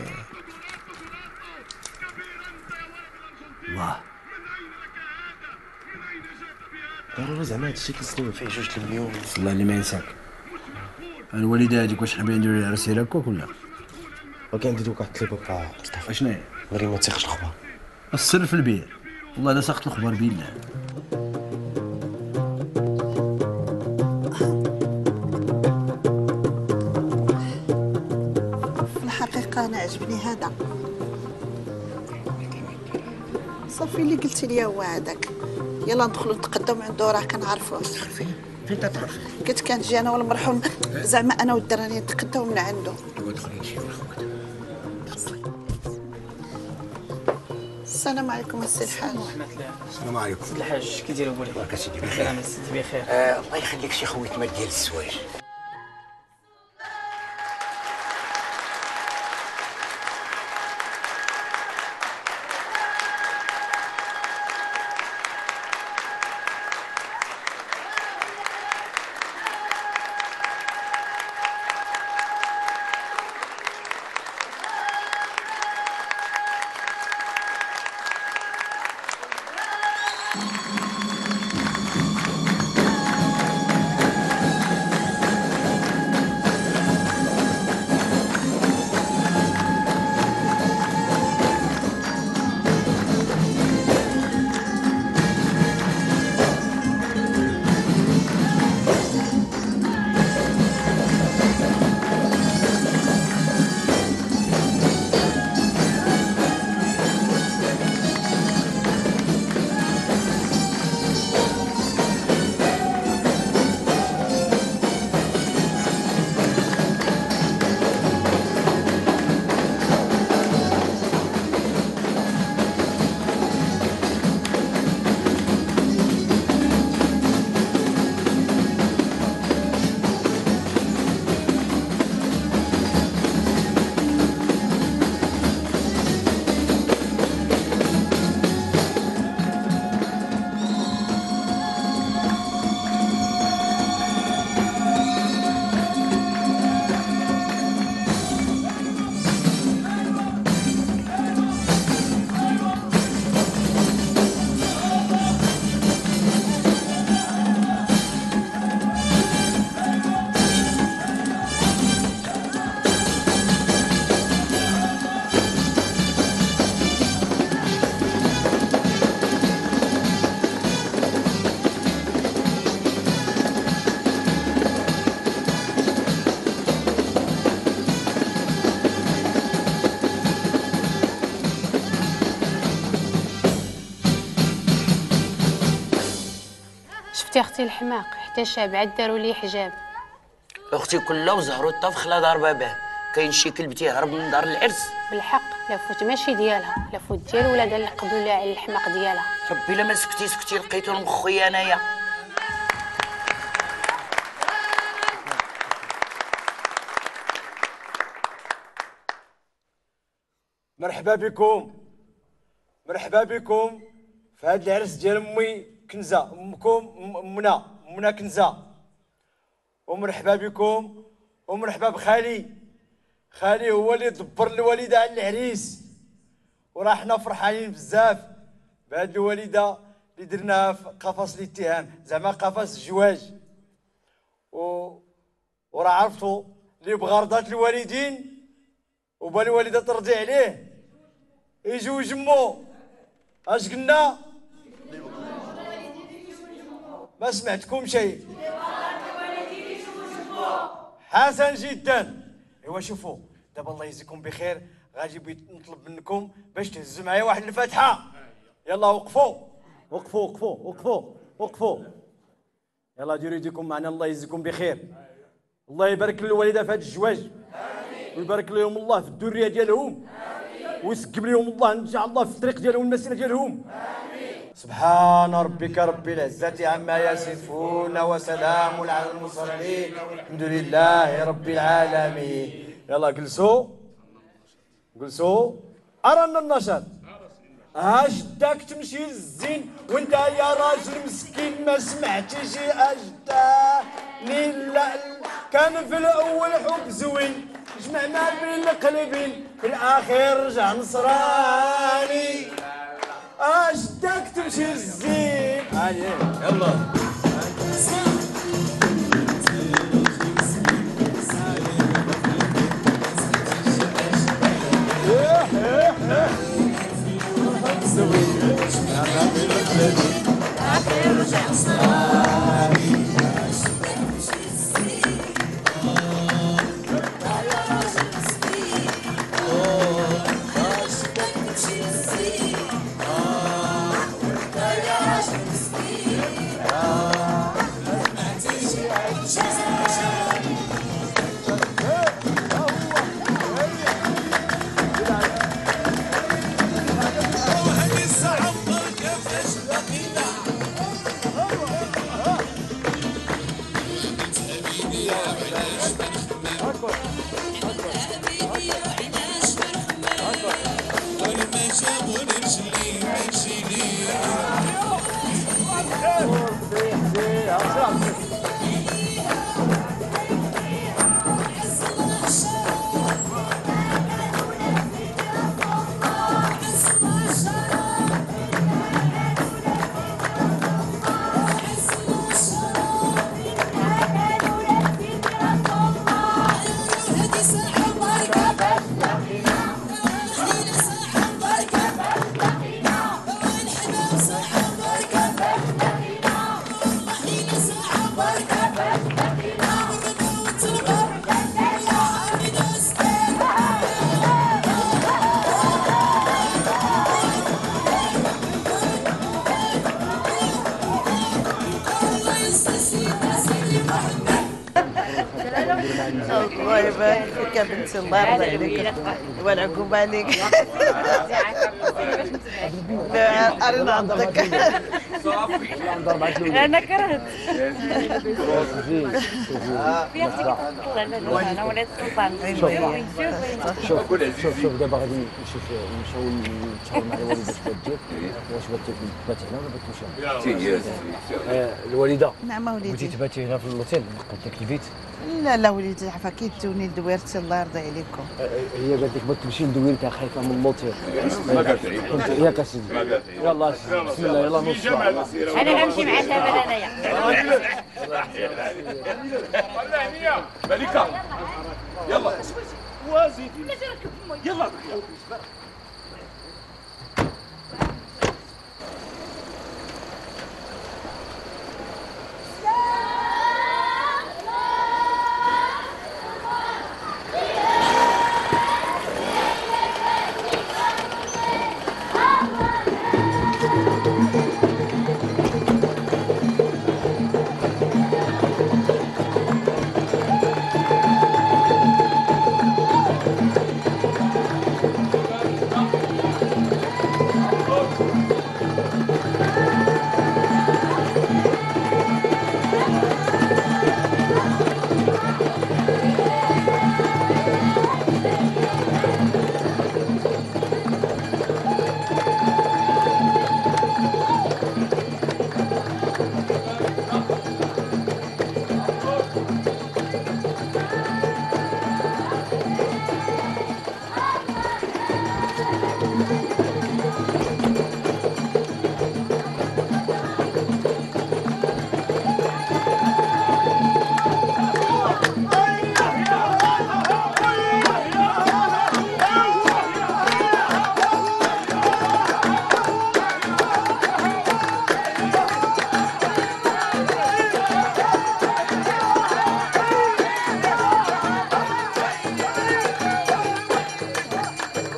الله ضروري زعما هادشي كنسلم فيه 2 المليون. الله اللي ما ينساك. الوالده هذيك واش حابين نديروا لها عرس هكاك ولا؟ وكان عندي دوك واحد الطليبه مصطفى. اشنو هي؟ مريم ما تيخش الخبر. السر في البيع. والله لا سقط الخبر بالله. في الحقيقة أنا عجبني هذا. صافي اللي قلتي لي هو هذاك. يلا ندخلوا نتقداو من عنده راه كنعرفوه. فين تتعرفي؟ قلت كنجي أنا والمرحوم زعما أنا والدراري نتقداو من عنده. السلام عليكم السي الحاج. السلام عليكم. سيدي الحاج كي داير بولي؟ بارك سيدي بخير. سيدي بخير. الله يخليك شي خويت ما ديال الزواج. شفتي اختي الحماق حتى شابعة داروا لي حجاب. اختي كلها وزهروا الطفخ لا دار باباه كاين شي كلب تيهرب من دار العرس. بالحق لافوت ماشي ديالها، لافوت ديال ولادها اللي قبلوا لها على الحماق ديالها. ربي لا ما سكتي لقيتو المخويا انايا. مرحبا بكم، مرحبا بكم في هذا العرس ديال امي كنزه، امكم منى كنزه. ومرحبا بكم ومرحبا بخالي. خالي هو اللي دبر الوالده على العريس، وراه حنا فرحانين بزاف بهاد الوالده اللي درناها في قفص الاتهام، زعما قفص الزواج. وراه عرفتوا اللي بغى رضات الوالدين وبا الوالده ترضي عليه يجوج مو. اش قلنا؟ ما سمعتكم شيء. حسن جدا. ايوا شوفوا دابا الله يجزيكم بخير، غادي نطلب منكم باش تهزوا معايا واحد الفاتحه. يلا وقفوا وقفوا وقفوا وقفوا وقفوا. يلا ديروا يديكم معنا. الله يجزيكم بخير، الله يبارك للوالده في هذا الزواج، ويبارك لهم الله في الذريه ديالهم، ويسقم لهم الله ان شاء الله في الطريق ديالهم والمسيره ديالهم. سبحان ربك رب العزة عما يصفون وسلام على المرسلين الحمد لله رب العالمين. يلا جلسوا جلسوا. أرانا النشاط. أجداك تمشي للزين وانت يا راجل مسكين ما سمعتيش أجداني. لا كان في الأول حب زوين جمعنا بين القلبين في الأخير رجع نصراني. أجداك تمشي للزين. يلا الله يبارك فيك يا بنتي، الله يرضى عليك والعقوب عليك. لا أرينا عضك. أنا كرهت. في أختي كتطلع أنا ولاد السلطان. شوف دابا غادي نمشيو نتشاور مع الوالده باش تجي واش بات هنا ولا بات مشى. الوالده نعم وليدي. بغيتي تباتي هنا في الاوتيل نقد لك البيت؟ لا وليدي عفا كيدوني دويرتي الله يرضي عليكم. هي قالت لك بغيت تمشي ندويرك خايفه من الاوتيل. ما قالت لي ياك اسيدي. يلا بسم الله يلا نوصل. أنا غنمشي مع شباب أنايا. ملكة يلا وازيد يلا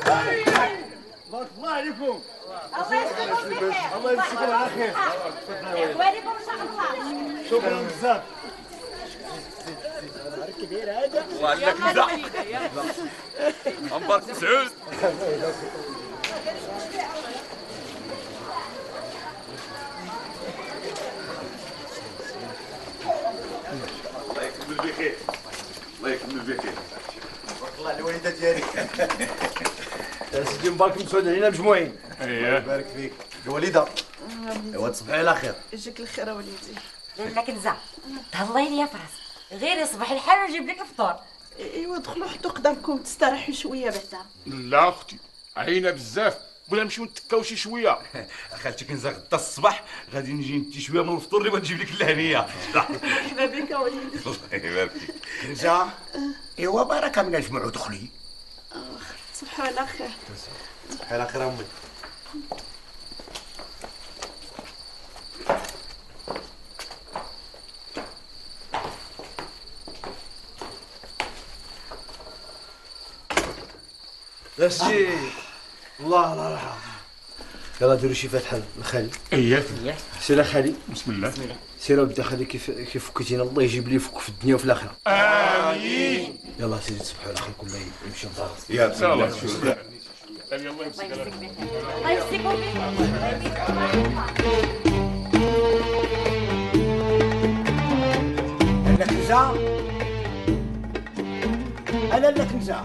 بارك الله عليكم. الله يسلمكم بخير. الله يمسكم على خير. وعليكم ان شاء الله. شكرا بزاف. الله عليك مزاح. مبارك سعود. الله يكمل بخير. الله يكمل بخير. بارك الله على الوالده ديالي. يا سيدي مبارك مسعود علينا مجموعين. الله يبارك فيك الوالده. ايوا تصبحي على خير. يجيك الخير يا وليدي. لاله كنزه تهلاي لي في راسك غير يصبح الحال ونجيب لك الفطور. ايوا دخلوا حطوا قدامكم تستريحوا شويه بعدا. لا اختي عينا بزاف بلا نمشيو نتكاو شي شويه. خالتي كنزه غدا الصباح غادي نجي نتي شويه من الفطور اللي بغيت نجيب لك اللهنيه. مرحبا بك يا وليدي. الله يبارك فيك. كنزه ايوا بركه من اجمعوا دخلي. تصبحوا على خير. تصبحي على خير امي. يا سيدي الله الله يرحمه. يلا ديروا شي فاتحه لخالي. اييه سير خالي. بسم الله. سير ودي خالي كيف فكيتينا الله يجيب لي فك في الدنيا وفي الاخره. امين. يلا سيدي تصبحوا على خير كل يمشي لدار. يا بسم الله. الله يمسك على خير. الله يمسكم انا كنزه انا لا كنزه.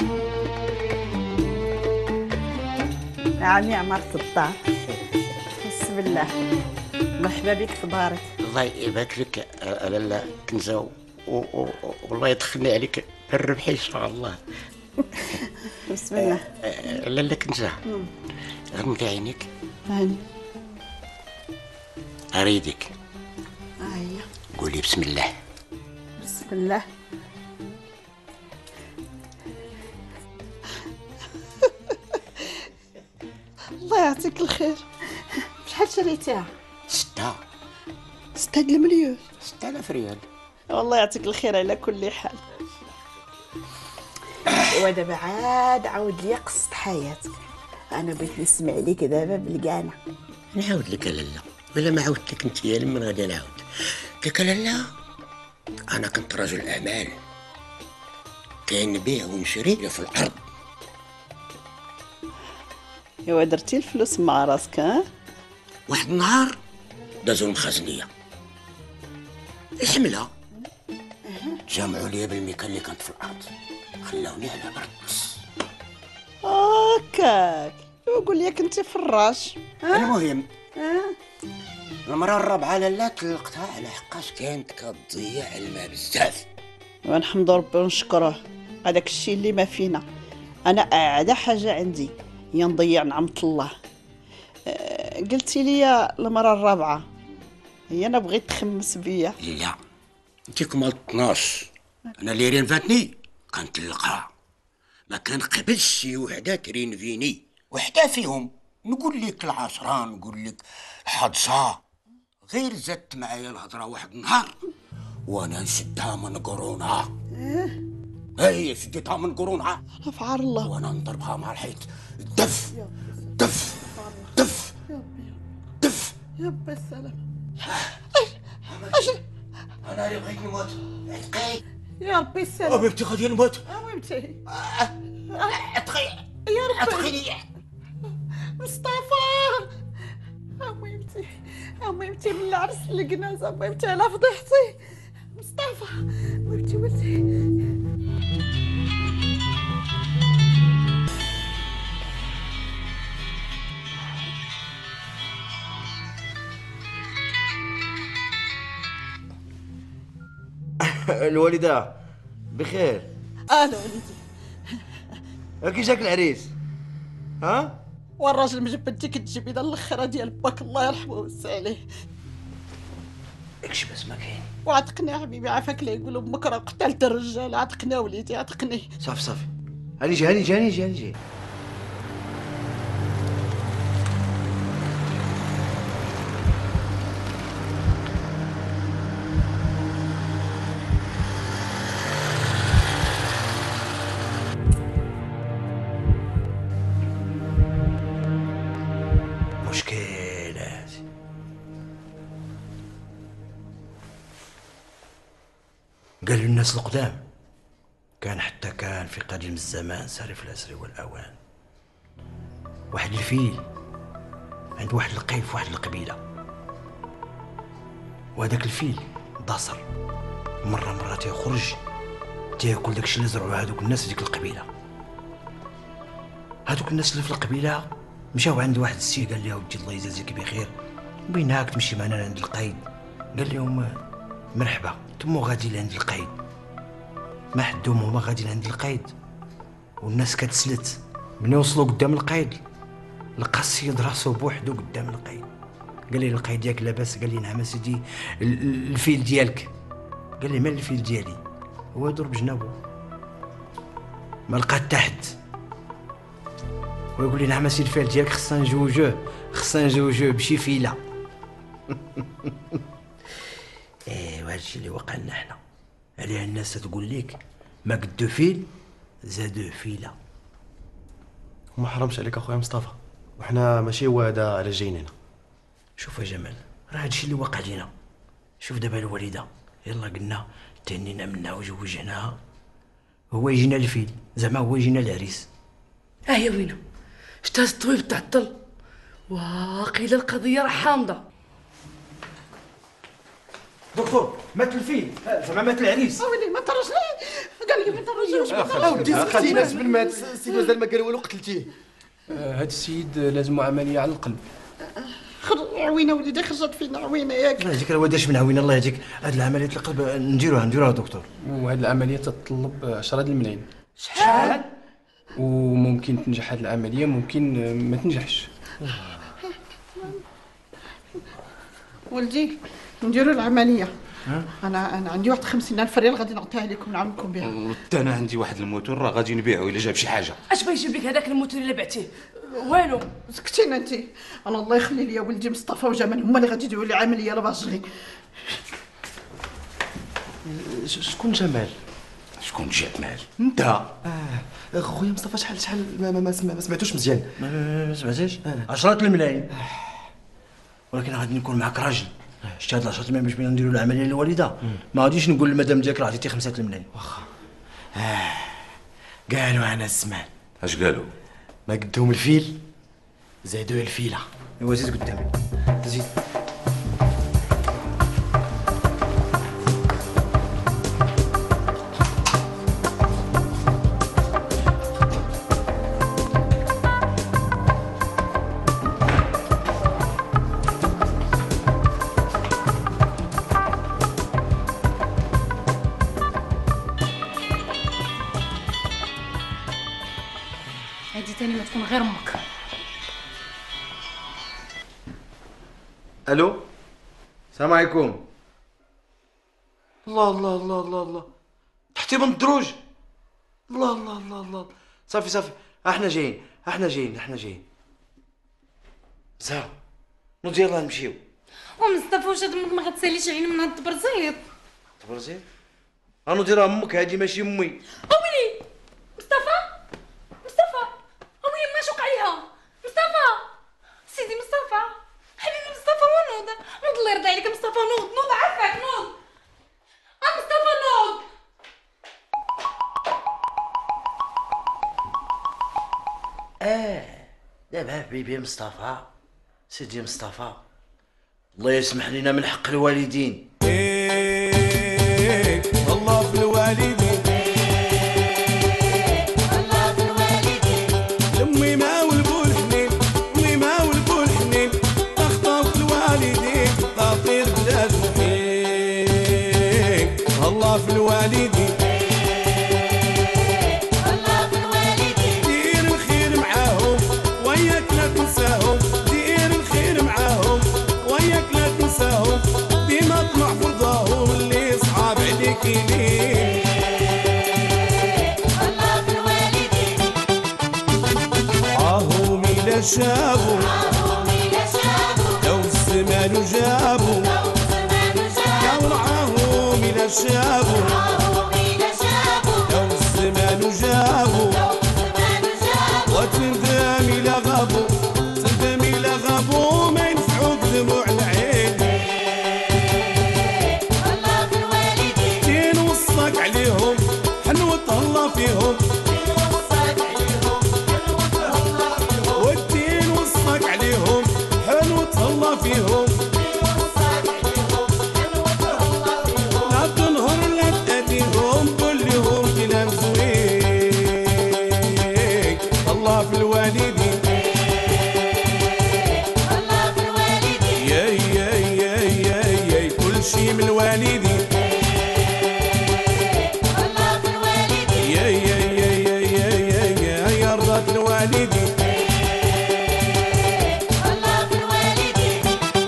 نعم يا عمارة الدار. بسم الله. مرحبا بك في دارك. الله يبارك لك لاله كنزه والله يدخلني عليك بالربح ان شاء الله. بسم الله. لاله كنزه غمضي عينيك. هاني. اريدك هيا. قولي بسم الله. بسم الله. الله يعطيك الخير. شحال شريتيها؟ 6 المليون. 6000 ريال. والله يعطيك الخير على كل حال. ودابا عاود لي قصة حياتك. انا بغيت نسمع ليك دابا بالقانه. نعاود لك لاله ولا ما عاودت لك انت يا لمن غادي نعاود لك لاله. انا كنت رجل اعمال كاين نبيع ونشري في الارض. ايوا درتي الفلوس مع راسك ها؟ واحد النهار دازو المخازنيه الحمله جمعوا لي بالميكان اللي كانت في الارض خلاوني على برد بس. هكاك وقول لي كنتي فراش. المهم المرة الرابعة لاله طلقتها على حقاش كانت كتضيع الماء بزاف. ونحمد ربي ونشكروه. هذاك الشيء اللي ما فينا. انا اعلى حاجه عندي هي نضيع نعمه الله. قلتي لي المره الرابعه هي انا بغيت تخمس بيا. لا انت كملت 12. انا اللي رين فاتني كنطلقها. ما كنقبلش شي وحده ترينفيني. وحده فيهم نقول لك العشرة نقول لك 11. غير زدت معايا الهضره واحد النهار وانا نشدها من قرونها. هي شديتها من قرونها افعار الله وانا نضربها مع الحيط. دف دف دف دف. يا ربي السلام. انا اللي بغيت نموت. عتقي يا ربي السلام. حبيبتي غادي نموت. حبيبتي عتقي يا ربي. عتقي مصطفى. حبيبتي من العرس للجنازه. حبيبتي على فضيحتي. مصطفى حبيبتي ولدي. الوالده بخير. اهلا وليدي. كي جاك العريس؟ ها؟ والراجل مجبدتي كتجيبي لنا الاخره ديال باك الله يرحمه ويوسع عليه. داكشي بس ما كاين. وعتقني يا حبيبي عافاك لا يقولوا امك راه قتلت الرجال. عتقني وليدي عتقني. صافي هاني جي. قالوا الناس القدام كان حتى كان في قديم الزمان ساري في العسر والأوان واحد الفيل عند واحد القيل في واحد القبيلة، وهذاك الفيل ضاصر مرة تيخرج تياكل داكشي اللي زرعوه هذوك الناس في ديك القبيلة. هذوك الناس اللي في القبيلة مشاو عند واحد السي قال له ودي الله يجازيك بخير وبيناك تمشي معنا لعند القايد. قال لهم مرحبا، تمو غادي لعند القايد. ما حدهم هما غادي لعند القايد والناس كتسلت. ملي وصلوا قدام القايد لقى السيد راسو بوحدو قدام القايد. قال لي القايد ياك لاباس؟ قال لي نعم سيدي. الفيل ديالك؟ قال لي مال الفيل ديالي؟ هو يضرب جنابو ما لقى تحت. ويقول لي نعم سيدي الفيل ديالك خصنا نجوجوه بشي فيله. ايوا هادشي اللي وقع لنا حنا. عليها الناس تقول لك ما قدو فيل زادوه فيله. وما حرمش عليك اخويا مصطفى، وحنا ماشي هو هذا على جايين هنا. شوف يا جمال، راه هادشي اللي وقع لينا. شوف دابا الوالده يلا قلنا تهنينا منها وجوجناها، هو يجينا الفيل زعما هو يجينا العريس. يا وينو شتا الطبيب تعطل، واقيلا القضيه راه حامضه. دكتور مات الفيل زعما مات العريس. ويلي ما طرش ليه؟ قال لي ما طرش. ودي سكتي ناس من مات السيد مازال ما قال والو قتلتيه. هاد السيد لازمو عمليه على القلب. عوينه وليدي خرجت فينا عوينه ياك. الله يهديك راه داش من عوينه. الله يهديك هاد العمليه القلب نديروها دكتور. وهاد العمليه تتطلب 10 الملايين. شحال؟ وممكن تنجح هاد العمليه ممكن ما تنجحش. ولدي نديروا العمليه. انا عندي واحد 50,000 ريال غادي نعطيها لكم نعاونكم بها. حتى انا عندي واحد الموتور راه غادي نبيعو الا جاب شي حاجه. اش بغا يجيب لك هذاك الموتور اللي بعتيه؟ والو. سكتين انت. انا الله يخلي لي ولدي مصطفى وجمال هما اللي غادي يديروا لي عمليه لباجري. شكون جمال؟ شكون جمال؟ انت. خويا مصطفى شحال ما سمعتوش مزيان. ما سمعتيش؟ 10 الملايين. ولكن غادي نكون معاك راجل. شتي هاد 10 الملايين باش بينا نديروا العمليه للوالده، ما غاديش نقول للمدام ديالك راه عطيتي 5 الملايين. واخا. قالوا انا السمان. اش قالوا؟ ما قدهم الفيل زادوه الفيله. ايوا زيد قدامي زيد. هادي تاني ما تكون غير امك. الو السلام عليكم. الله الله الله الله الله تحتي من الدروج. الله الله الله الله. صافي احنا جايين. زهر نوض يلا نمشيو. ومصطفى واش هاد ما غتساليش عين من هاد التبرزيط؟ تبرزيط؟ راه نديرها امك هادي ماشي امي. ويلي مصطفى ويلي ماش وقع ليها مصطفى. سيدي مصطفى حبيبي مصطفى ونوض الله يرضي عليك مصطفى نوض عافاك نوض. مصطفى نوض. دابا حبيبي مصطفى سيدي مصطفى الله يسمح لنا من حق الوالدين. الله في الوالدين. الله في الوالدين. لمي ما والبول حنين امي ما والبول حنين تخطف الوالدين تطير بلا جنين. الله في الوالدين. الله في الوالدين. دير الخير معاهم وياك لا تنساهم. دير الخير معاهم وياك لا تنساهم. ديما طمع في رضاهم اللي صعاب عليك يلين. الله في الوالدين. عاهم إلا شافوا لو الزمان جابوا. يا ورعاهم إلا شافوا لو الزمان جابوا. وتندم إلا غابوا تندم إلا غابوا ما ينفعوك دموع العين. الله في الوالدين. دين وصاك الله في الوالدين الله في الوالدين يا كل شي من الوالدين الله في الوالدين يا رضات الوالدين الله في الوالدين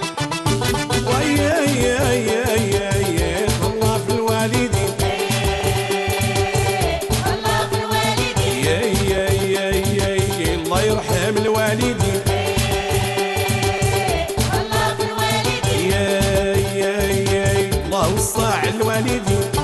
الله في الوالدين الله في الوالدين الله يرحم الوالدين الله في الوالدين الله وصى على الوالدين